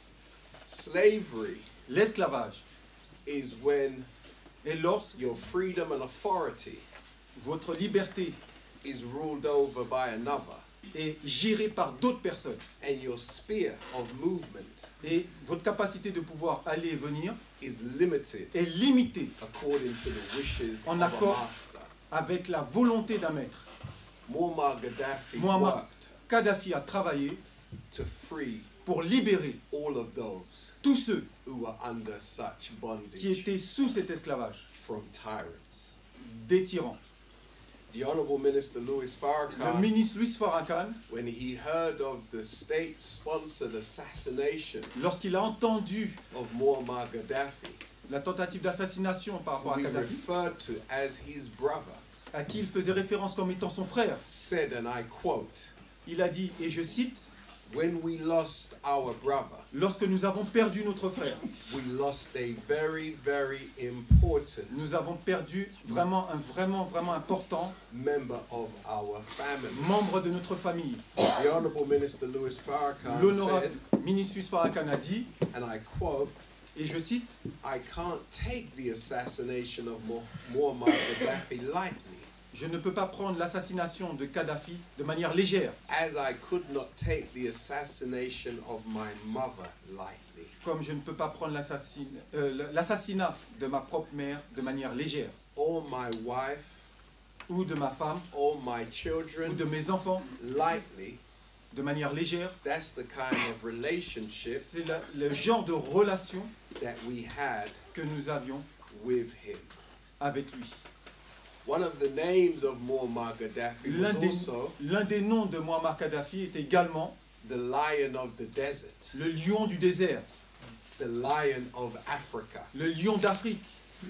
Slavery L'esclavage is when est lorsque your freedom and authority votre liberté is ruled over by another est géré par d'autres personnes. And your sphere of movement Et votre capacité de pouvoir aller et venir is limited est limitée according to the wishes En of a accord. master. avec la volonté d'un maître. Muammar Gaddafi Muammar worked Kadhafi a travaillé to free pour libérer all of those tous ceux who were under such qui bondage étaient sous cet esclavage from tyrants. des tyrans. The Honorable Minister Louis Le Farrakhan, ministre Louis Farrakhan, when he heard of the state-sponsored assassination lorsqu'il a entendu of Muammar Gaddafi, la tentative d'assassination par rapport who à he Kadhafi, referred to as his brother, à qui il faisait référence comme étant son frère, said, and I quote, il a dit, et je cite, "When we lost our brother, lorsque nous avons perdu notre frère, we lost a very, very important nous avons perdu vraiment important member of our family." membre de notre famille. The Honorable Minister Louis Farrakhan L'honorable said, ministre Louis Farrakhan a dit, and I quote, et je cite, "I can't take the assassination of Muammar Gaddafi lightly, je ne peux pas prendre l'assassination de Kadhafi de manière légère, as I could not take the assassination of my mother lightly." comme je ne peux pas prendre l'assassinat de ma propre mère de manière légère, Or my wife, ou de ma femme, or my ou children de mes enfants lightly. de manière légère. That's the kind of relationship C'est le genre de relation that we had que nous avions with him. avec lui. One of the names of Muammar Gaddafi was also L'un des noms de Muammar Kadhafi est également the Lion of the Desert, le lion du désert, the Lion of Africa. le lion d'Afrique.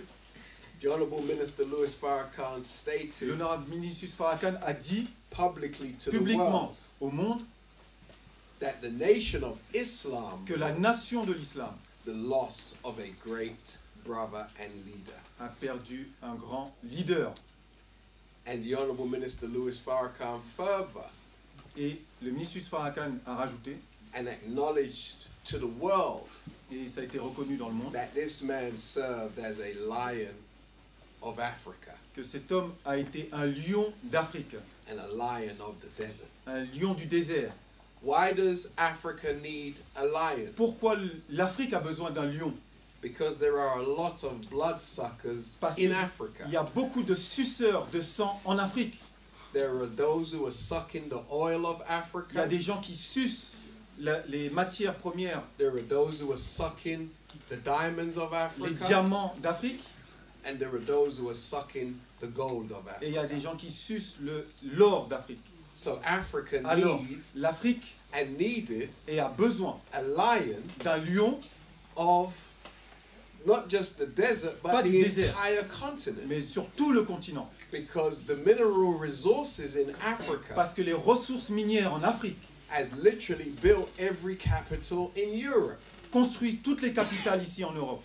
The Honorable Minister Louis Farrakhan stated L'honorable ministre Farrakhan a dit publicly to the publiquement world au monde that the nation of Islam que la nation de l'islam the loss of a great brother and leader. a perdu un grand leader. And the Honorable Minister Louis Farrakhan further Et le ministre Farrakhan a rajouté, and acknowledged to the world et ça a été reconnu dans le monde, that this man served as a lion of Africa que cet homme a été un lion d'Afrique, and a lion of the desert. un lion du désert. Why does Africa need a lion? Pourquoi l'Afrique a besoin d'un lion? Because there are a lot of bloodsuckers Parce in qu'il Africa. y a beaucoup de suceurs de sang en Afrique. There are those who are sucking the oil of Il y a Africa. des gens qui sucent les matières premières, There are those who are sucking the diamonds of les Africa. diamants d'Afrique, And there are those who are sucking the gold of et il y a Africa. des gens qui sucent l'or d'Afrique. So Africa Alors, needs l'Afrique and needed a besoin a lion d'un lion, of not just the desert, Pas but du the désert. entire continent. mais sur tout le continent. Because the mineral resources in Africa Parce que les ressources minières en Afrique has literally built every capital in Europe. construisent toutes les capitales ici en Europe.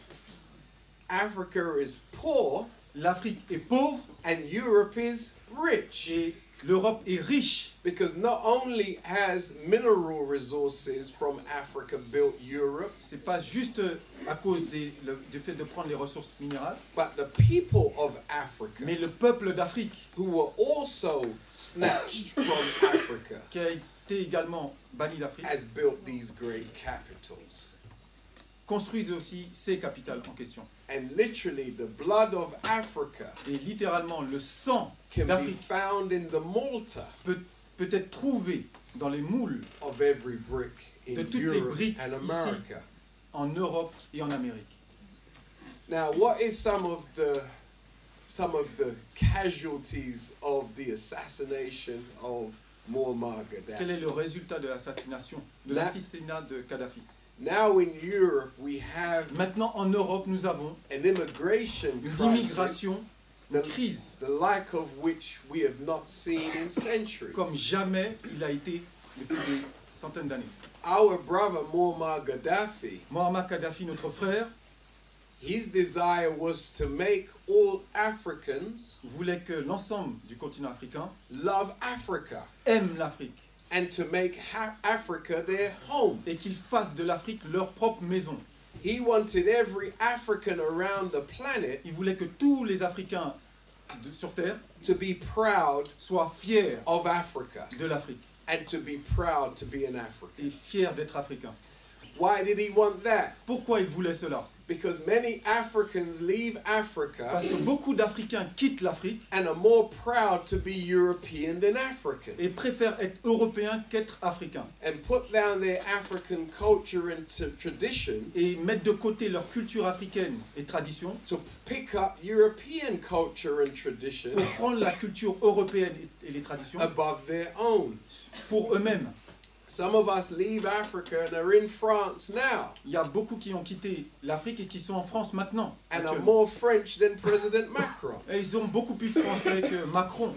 Africa is poor L'Afrique est pauvre and Europe is rich. et l'Europe est riche. Because not only has mineral resources from Africa built Europe, C'est pas juste à cause du fait de prendre les ressources minérales, but the people of Africa, mais le peuple d'Afrique, who were also snatched from Africa, qui a été également banni d'Afrique, has built these great capitals. construisent aussi ces capitales en question. And literally, the blood of Africa Et littéralement, le sang can be d'Afrique found in the mortar peut être trouvé dans les moules of every brick in de toutes les Europe briques and ici. America. en Europe et en Amérique. Now, what is some of the casualties of the assassination of Muammar Quel Gaddafi? est le résultat de l'assassination, de La- l'assassinat de Kadhafi? Now in Europe, we have Maintenant, en Europe, nous avons an immigration une crisis, immigration, une crise, the like of which we have not seen in centuries. comme jamais il a été depuis des centaines d'années. Our brother Muammar Gaddafi, Muammar Kadhafi, notre frère, his desire was to make all Africans voulait que l'ensemble du continent africain love Africa aime l'Afrique and to make Africa their home. et qu'ils fassent de l'Afrique leur propre maison. He wanted every African around the planet Il voulait que tous les Africains sur Terre to be proud soient fiers of Africa. de l'Afrique. and to be proud to be an African. et fier d'être africain. Why did he want that? Pourquoi il voulait cela? Because many Africans leave Africa Parce que beaucoup d'Africains quittent l'Afrique and are more proud to be European than African, et préfèrent être européens qu'être africains. and put down their African culture and traditions Et mettre de côté leur culture africaine et tradition to pick up European culture and traditions pour prendre la culture européenne et les traditions above their own. pour eux-mêmes. Some of us leave Africa and are in France now Il y a beaucoup qui ont quitté l'Afrique et qui sont en France maintenant. and are actuellement. more French than President Macron. Et ils sont beaucoup plus français que Macron.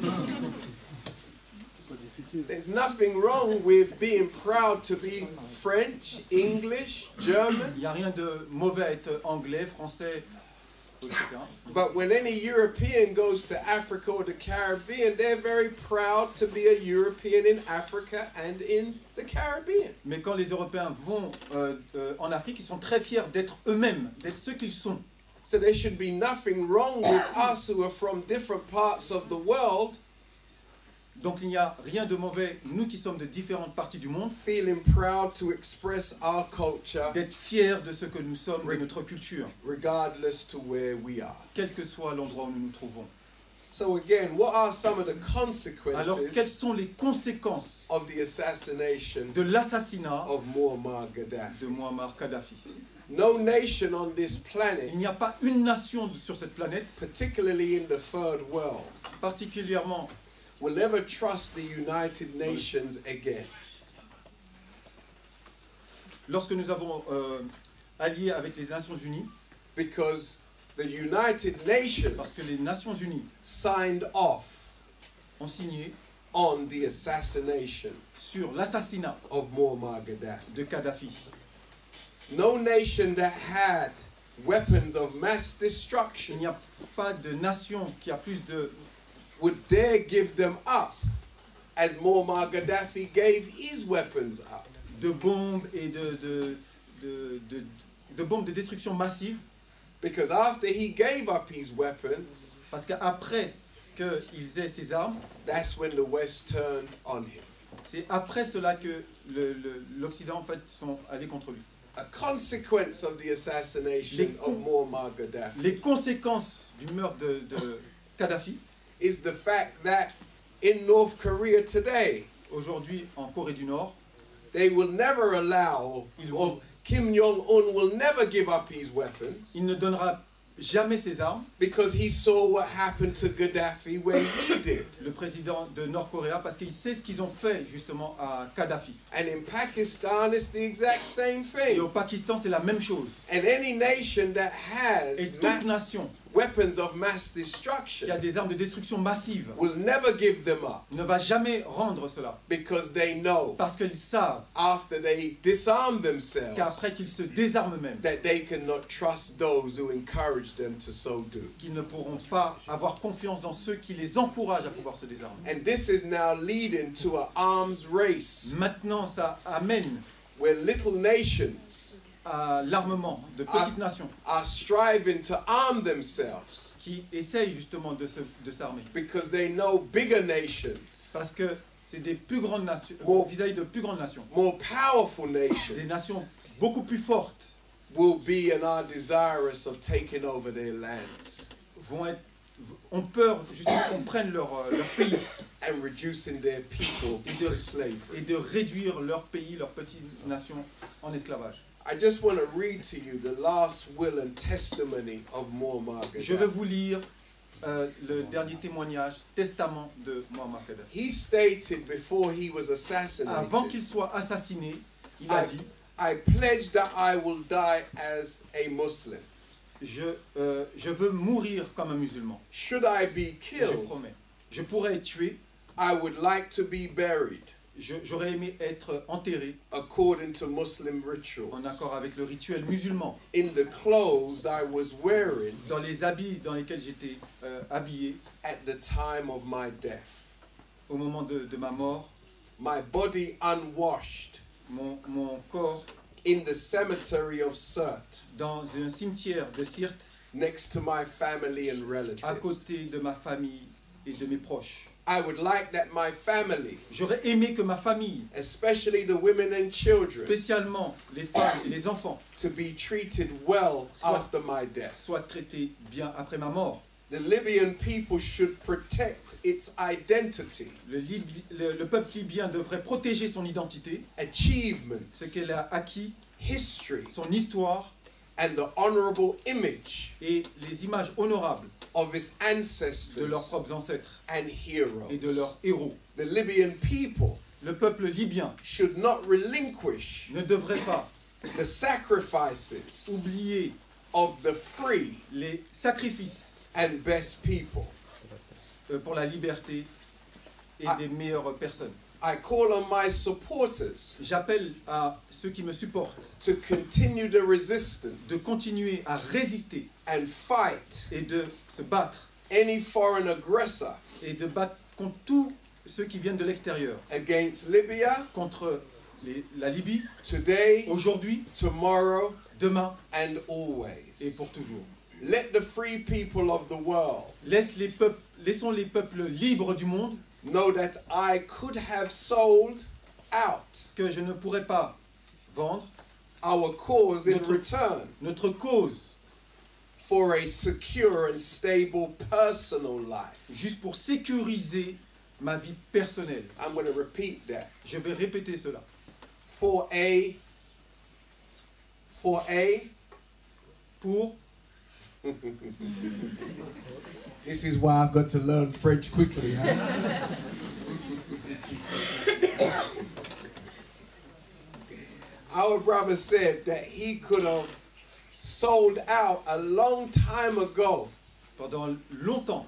There's nothing wrong with being proud to be French, English, German, Il n'y a rien de mauvais à être anglais, français, etc. but when any European goes to Africa or the Caribbean, they're very proud to be a European in Africa and in the Caribbean. Mais quand les Européens vont en Afrique, ils sont très fiers d'être eux-mêmes, d'être ceux qu'ils sont. So there should be nothing wrong with us who are from different parts of the world Donc il n'y a rien de mauvais, nous qui sommes de différentes parties du monde, feeling proud to express our culture d'être fiers de ce que nous sommes, de notre culture, regardless to where we are. quel que soit l'endroit où nous nous trouvons. So again, what are some of the Alors quelles consequences sont les conséquences of the assassination de l'assassinat of Muammar Gaddafi? de Muammar Kadhafi? No nation on this Il planet, n'y a pas une nation sur cette planète, particularly in the third world, particulièrement will ever trust the United Nations again. lorsque nous avons allié avec les Nations Unies, Because the United Nations parce que les Nations Unies signed off ont signé on the assassination sur l'assassinat of Muammar Gaddafi. de Kadhafi. No nation that had weapons of mass Il destruction n'y a pas de nation qui a plus de would dare give them up as Muammar Gaddafi gave his weapons up. bombes et de bombes de destruction massive, Because after he gave up his weapons, parce qu'après qu'ils aient ces armes, that's when the West turned on him. c'est après cela que l'Occident en fait sont allés contre lui. A consequence of the assassination Les of Muammar Gaddafi Les conséquences du meurtre de Kadhafi, is the fact that in North Korea today, aujourd'hui en Corée du Nord, they will never allow, or Kim Jong-un will never give up his weapons il ne donnera jamais ses armes. because he saw what happened to Gaddafi when he did. Le président de Nord-Corée, parce qu'il sait ce qu'ils ont fait justement à Kadhafi. And in Pakistan, it's the exact same Et au thing. Pakistan, c'est la même chose. And any nation that Et has toute nation weapons of mass qui a destruction des armes de destruction massive will never give them up ne va jamais rendre cela. because they know Parce qu'ils savent after they disarm themselves qu'après qu'ils se désarment même, that they cannot trust those who encourage them to so do. qu'ils ne pourront pas avoir confiance dans ceux qui les encouragent à pouvoir se désarmer. And this is now leading to an arms race Maintenant, ça amène where little nations à l'armement de petites nations are striving to arm themselves qui essayent justement de s'armer. because they know bigger nations, Parce que c'est des plus grandes nations, Bon. vis-à-vis de plus grandes nations, more powerful des nations, nations beaucoup plus fortes will be and are desirous of taking over their lands ont peur justement qu'on prenne leur pays and reducing their people to slavery. et de réduire leur pays, leur petite nation en esclavage. I just want to read to you the last will and testimony of Muammar Je vais Gaddafi. vous lire le dernier témoignage, testament de Muammar Kadhafi. He stated before he was Avant assassinated, qu'il soit assassiné, il a dit I pledge that I will die as a Muslim. je veux mourir comme un musulman. Should I be Je killed, promets. Je pourrais être tué. I would like to be buried J'aurais aimé être enterré according to Muslim ritual en accord avec le rituel musulman, in the clothes I was wearing dans les habits dans lesquels j'étais habillé at the time of my death. au moment de ma mort, My body unwashed mon corps in the cemetery of Sirte dans un cimetière de Sirte, next to my family and à relatives. côté de ma famille et de mes proches. I would like that my family, J'aurais aimé que ma famille, especially the women and children, spécialement les femmes et les enfants, to be treated well Soit- after my death. soient traités bien après ma mort. The Libyan people should protect its identity, Le peuple libyen devrait protéger son identité, achievements, ce qu'elle a acquis, history, son histoire and the honorable image et les images honorables of its de leurs ancestors propres ancêtres and heroes. et de leurs héros. The Libyan people Le peuple libyen should not relinquish ne devrait pas the sacrifices oublier of the free les sacrifices and best people. pour la liberté et Ah. des meilleures personnes. I call on my supporters J'appelle à ceux qui me supportent to continue the de resistance continuer à résister and fight et de se battre any foreign aggressor et de battre contre tous ceux qui viennent de l'extérieur, against Libya contre la Libye, today, aujourd'hui, tomorrow, demain and always. et pour toujours. Let the free people of the world Laissons les peuples libres du monde know that I could have sold out que je ne pourrais pas vendre our cause in Notre- return notre cause for a secure and stable personal life. juste pour sécuriser ma vie personnelle. I'm going to repeat that. Je vais répéter cela. For a Pour This is why I've got to learn French quickly. Huh? Our brother said that he could have sold out a long time ago pendant longtemps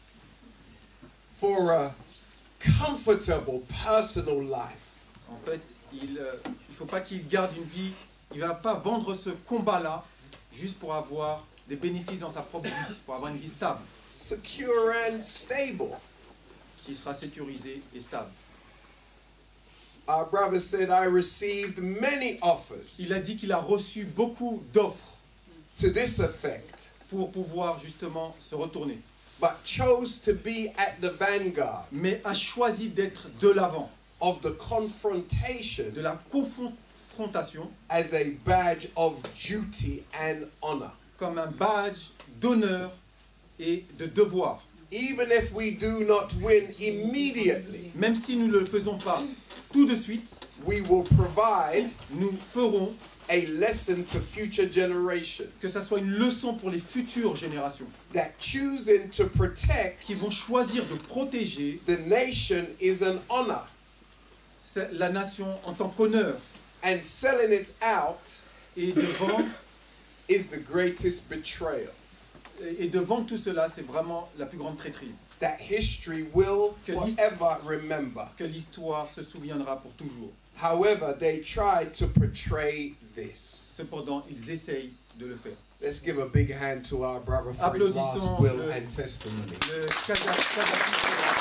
for a comfortable personal life. en fait, il faut pas qu'il garde une vie, il va pas vendre ce combat-là juste pour avoir des bénéfices dans sa propre vie, pour avoir une vie stable, Secure and stable. qui sera sécurisée et stable. Our brother said, I received many offers Il a dit qu'il a reçu beaucoup d'offres to this effect, pour pouvoir justement se retourner, but chose to be at the vanguard mais a choisi d'être de l'avant, of the confrontation de la confrontation as a badge of duty and honor. comme un badge d'honneur et de devoir. Even if we do not win immediately, Même si nous ne le faisons pas tout de suite, we will provide nous ferons a lesson to future generations que ça soit une leçon pour les futures générations that choosing to protect qui vont choisir de protéger the nation is an honor, la nation en tant qu'honneur and selling it out et de vendre is the greatest betrayal et de vendre tout cela, c'est vraiment la plus grande traîtrise that history will Que forever remember. que l'histoire se souviendra pour toujours. However, they tried to portray this. Cependant, ils essayent de le faire. Let's give a big hand to our brother for his last Applaudissons will le- and testimony. Le Kadhafi,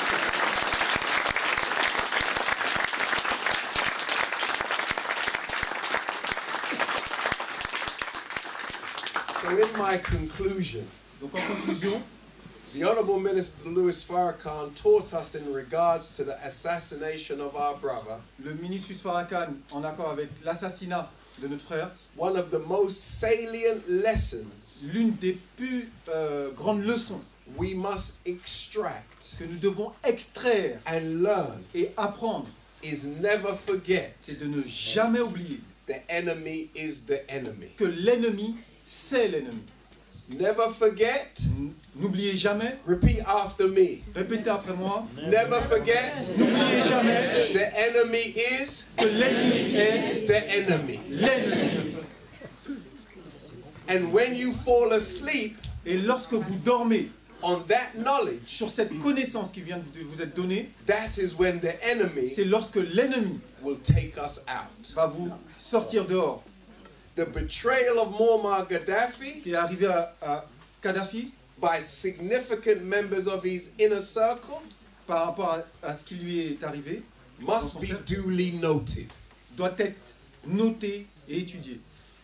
So in my conclusion, donc en conclusion, the Honourable Minister Louis Farrakhan taught us in regards to the assassination of our brother, le ministre Farrakhan, en accord avec l'assassinat de notre frère, one of the most salient lessons l'une des plus grandes leçons we must extract que nous devons extraire and learn et apprendre, is never forget c'est de ne jamais oublier the enemy is the enemy. que l'ennemi, c'est l'ennemi. Never forget, N'oubliez jamais, repeat after me, répétez après moi, never forget n'oubliez jamais the enemy is que l'ennemi est the enemy. l'ennemi. And when you fall asleep Et lorsque vous dormez on that knowledge, sur cette connaissance qui vient de vous être donnée, that is when the enemy c'est lorsque l'ennemi will take us out. va vous sortir dehors. The betrayal of Muammar Gaddafi Qui est arrivé à Kadhafi by significant members of his inner circle par rapport à ce qui lui est arrivé must be duly noted. doit être noté et étudié.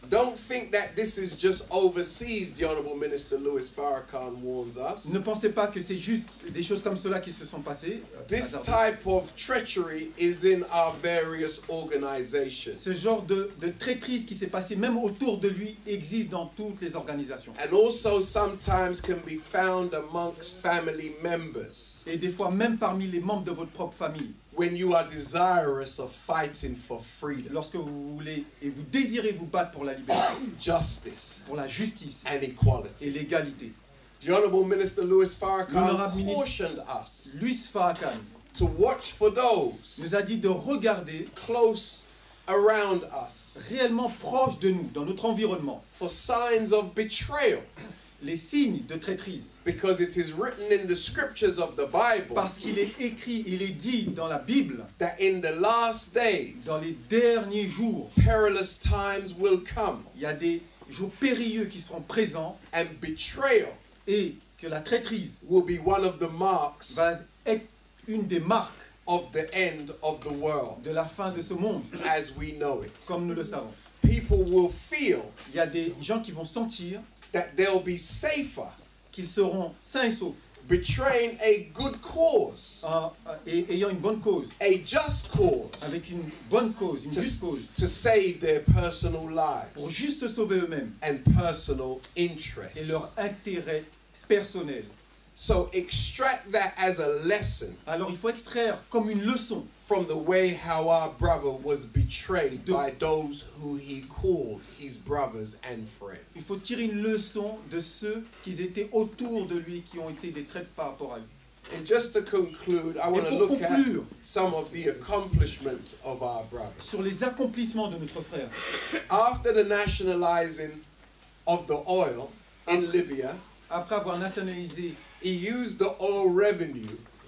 Don't think that this is just overseas, the Honourable Minister Louis Farrakhan warns us. Ne pensez pas que c'est juste des choses comme cela qui se sont passées. This type of treachery is in our various organizations. Ce genre de traîtrise qui s'est passé même autour de lui existe dans toutes les organisations. And also sometimes can be found amongst family members. Et des fois même parmi les membres de votre propre famille. When you are desirous of fighting for freedom, Lorsque vous voulez et vous désirez vous battre pour la liberté, justice, pour la justice and et equality. l'égalité. The Honourable Minister Louis L'honorable Farrakhan ministre cautioned us Louis Farrakhan to watch for those nous a dit de regarder close around us réellement proche de nous, dans notre environnement, for signs of betrayal, les signes de traîtrise. because it is written in the scriptures of the Bible Parce qu'il est écrit, il est dit dans la Bible, that in the last days dans les derniers jours, perilous times will come, il y a des jours périlleux qui seront présents and betrayal et que la traîtrise will be one of the marks va être une des marques of the end of the world de la fin de ce monde, as we know it. comme nous le savons. People will feel Il y a des gens qui vont sentir that they'll be safer qu'ils seront sains et saufs betraying a good cause, et ayant une bonne cause, a just cause, avec une bonne cause, une juste cause, to save their personal pour lives juste se sauver eux-mêmes and personal et interests. leur intérêt personnel. So extract that as a lesson Alors il faut extraire comme une leçon from the way how our brother was betrayed by those who he called his brothers and friends. il faut tirer une leçon de ceux qui étaient autour de lui, qui ont été des traîtres par rapport à lui. And just to conclude, I want to pour look at conclure, some of the accomplishments of our brother. sur les accomplissements de notre frère. After the nationalizing of the oil in Libya, Après avoir nationalisé he used the oil revenue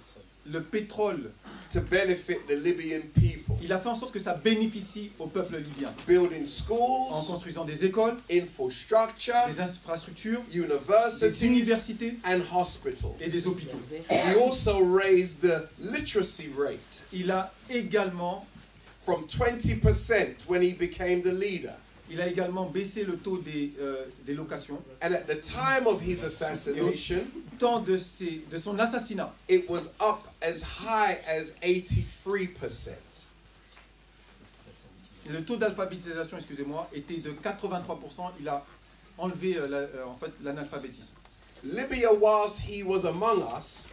le pétrole, to benefit the Libyan people, il a fait en sorte que ça bénéficie au peuple libyen, building en schools, construisant des écoles, infrastructure, des infrastructures, des universities, universités and hospitals. et des hôpitaux. He also raised the literacy rate Il a également from 20% when he became the leader. Il a également baissé le taux des locations. And at the time of his assassination, Tant de son assassinat, it was up as high as 83%. le taux d'alphabétisation, excusez-moi, était de 83%. Il a enlevé en fait l'analphabétisme. Libya, whilst he was among us,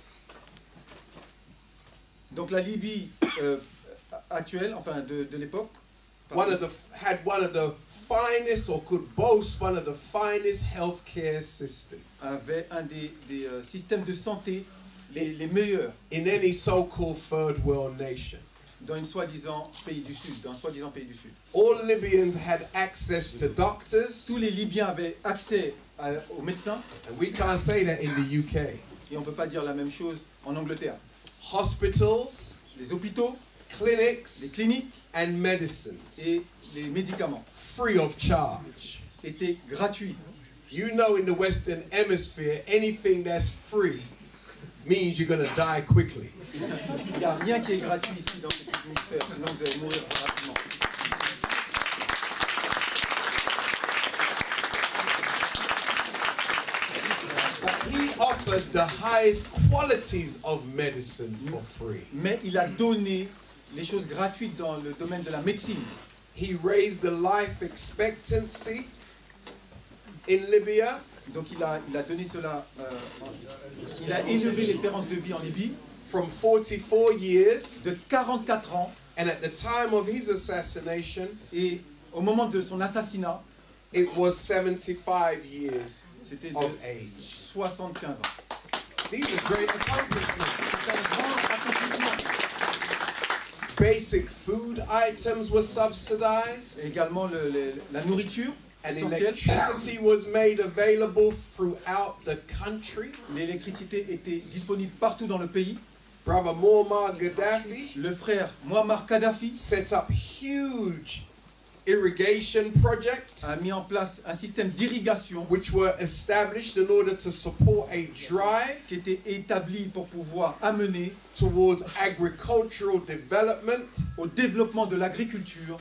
Donc la Libye actuelle, enfin de l'époque, had one of the finest, or could boast one of the finest healthcare systems avait un des systèmes de santé les meilleurs in any so-called third world nation. dans une soi-disant pays du Sud, dans un soi-disant pays du Sud. All Libyans had access to doctors, Tous les Libyens avaient accès aux médecins, and we can't say that in the UK. et on ne peut pas dire la même chose en Angleterre. Hospitals, Les hôpitaux, les clinics, cliniques and medicines, et les médicaments free of charge. étaient gratuits. You know, in the Western Hemisphere, anything that's free means you're going to die quickly. Il n'y a rien qui est gratuit ici dans cet hémisphère, sinon vous allez mourir rapidement. But he offered the highest qualities of medicine for free. Mais il a donné les choses gratuites dans le domaine de la médecine. He raised the life expectancy in Libya Donc il a donné cela, il a élevé l'espérance de vie en Libye from 44 years, de 44 ans, and at the time of his assassination, et au moment de son assassinat, it was 75 years c'était de of age. 75 ans. These are great accomplishments. C'est un grand accomplissement. Basic food items were subsidized, Et également la nourriture and essentielle. electricity was made available throughout the country. L'électricité était disponible partout dans le pays. Brother Muammar Gaddafi Le frère Muammar Kadhafi set up huge irrigation projects a mis en place un système d'irrigation which were established in order to support a drive qui était établi pour pouvoir amener towards agricultural development au développement de l'agriculture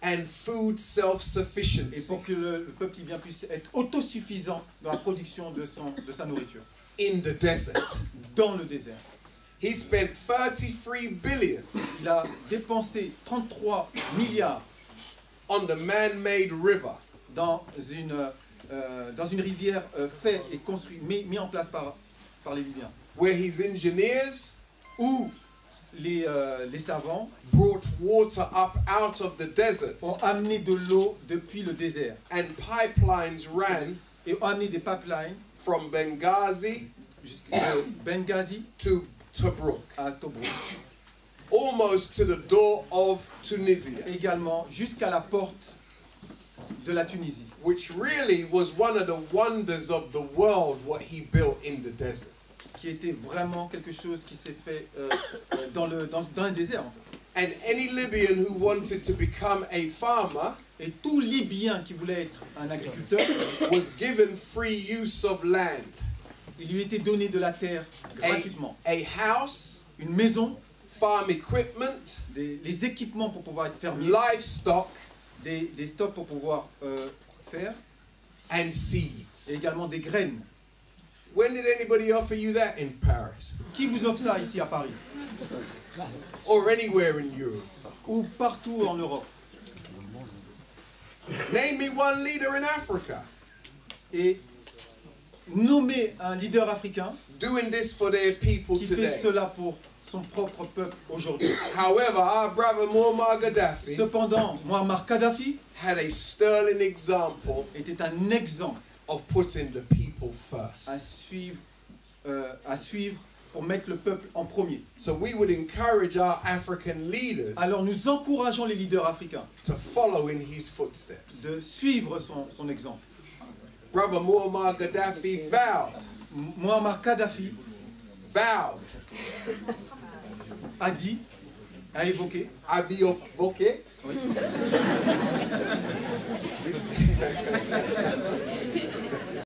and food Et self-sufficiency pour que le peuple libyen puisse être autosuffisant dans la production de sa nourriture, in the desert. dans le désert. He spent 33 billion Il a dépensé 33 milliards on the man-made river dans une rivière faite et construite, mis en place par les Libyens, where his engineers où les savants brought water up out of the desert ont amené de l'eau depuis le désert and pipelines ran et ont amené des pipelines from Benghazi de Benghazi to Tobruk, à Tobruk, almost to the door of Tunisia, également jusqu'à la porte de la Tunisie, which really was one of the wonders of the world, what he built in the desert. qui était vraiment quelque chose qui s'est fait dans le désert en fait. And any Libyan who wanted to become a farmer Et tout Libyen qui voulait être un agriculteur, was given free use of land, il lui était donné de la terre gratuitement. a house, Une maison, farm equipment, les équipements pour pouvoir être fermier, livestock, des stocks pour pouvoir faire, and seeds. et également des graines. When did anybody offer you that in Paris Qui vous offre ça ici à Paris or anywhere in Europe? ou partout en Europe? Name me one leader in Africa Et nommer un leader africain doing this for their people qui fait today. cela pour son propre peuple aujourd'hui. However, our brother Muammar Gaddafi Cependant, Muammar Kadhafi had a sterling example était un exemple of putting the people first. à suivre pour mettre le peuple en premier. So we would encourage our African leaders Alors nous encourageons les leaders africains to follow in his footsteps. de suivre son exemple. Brother Muammar Gaddafi Muammar Kadhafi vowed, a dit, a évoqué, Aviovoke,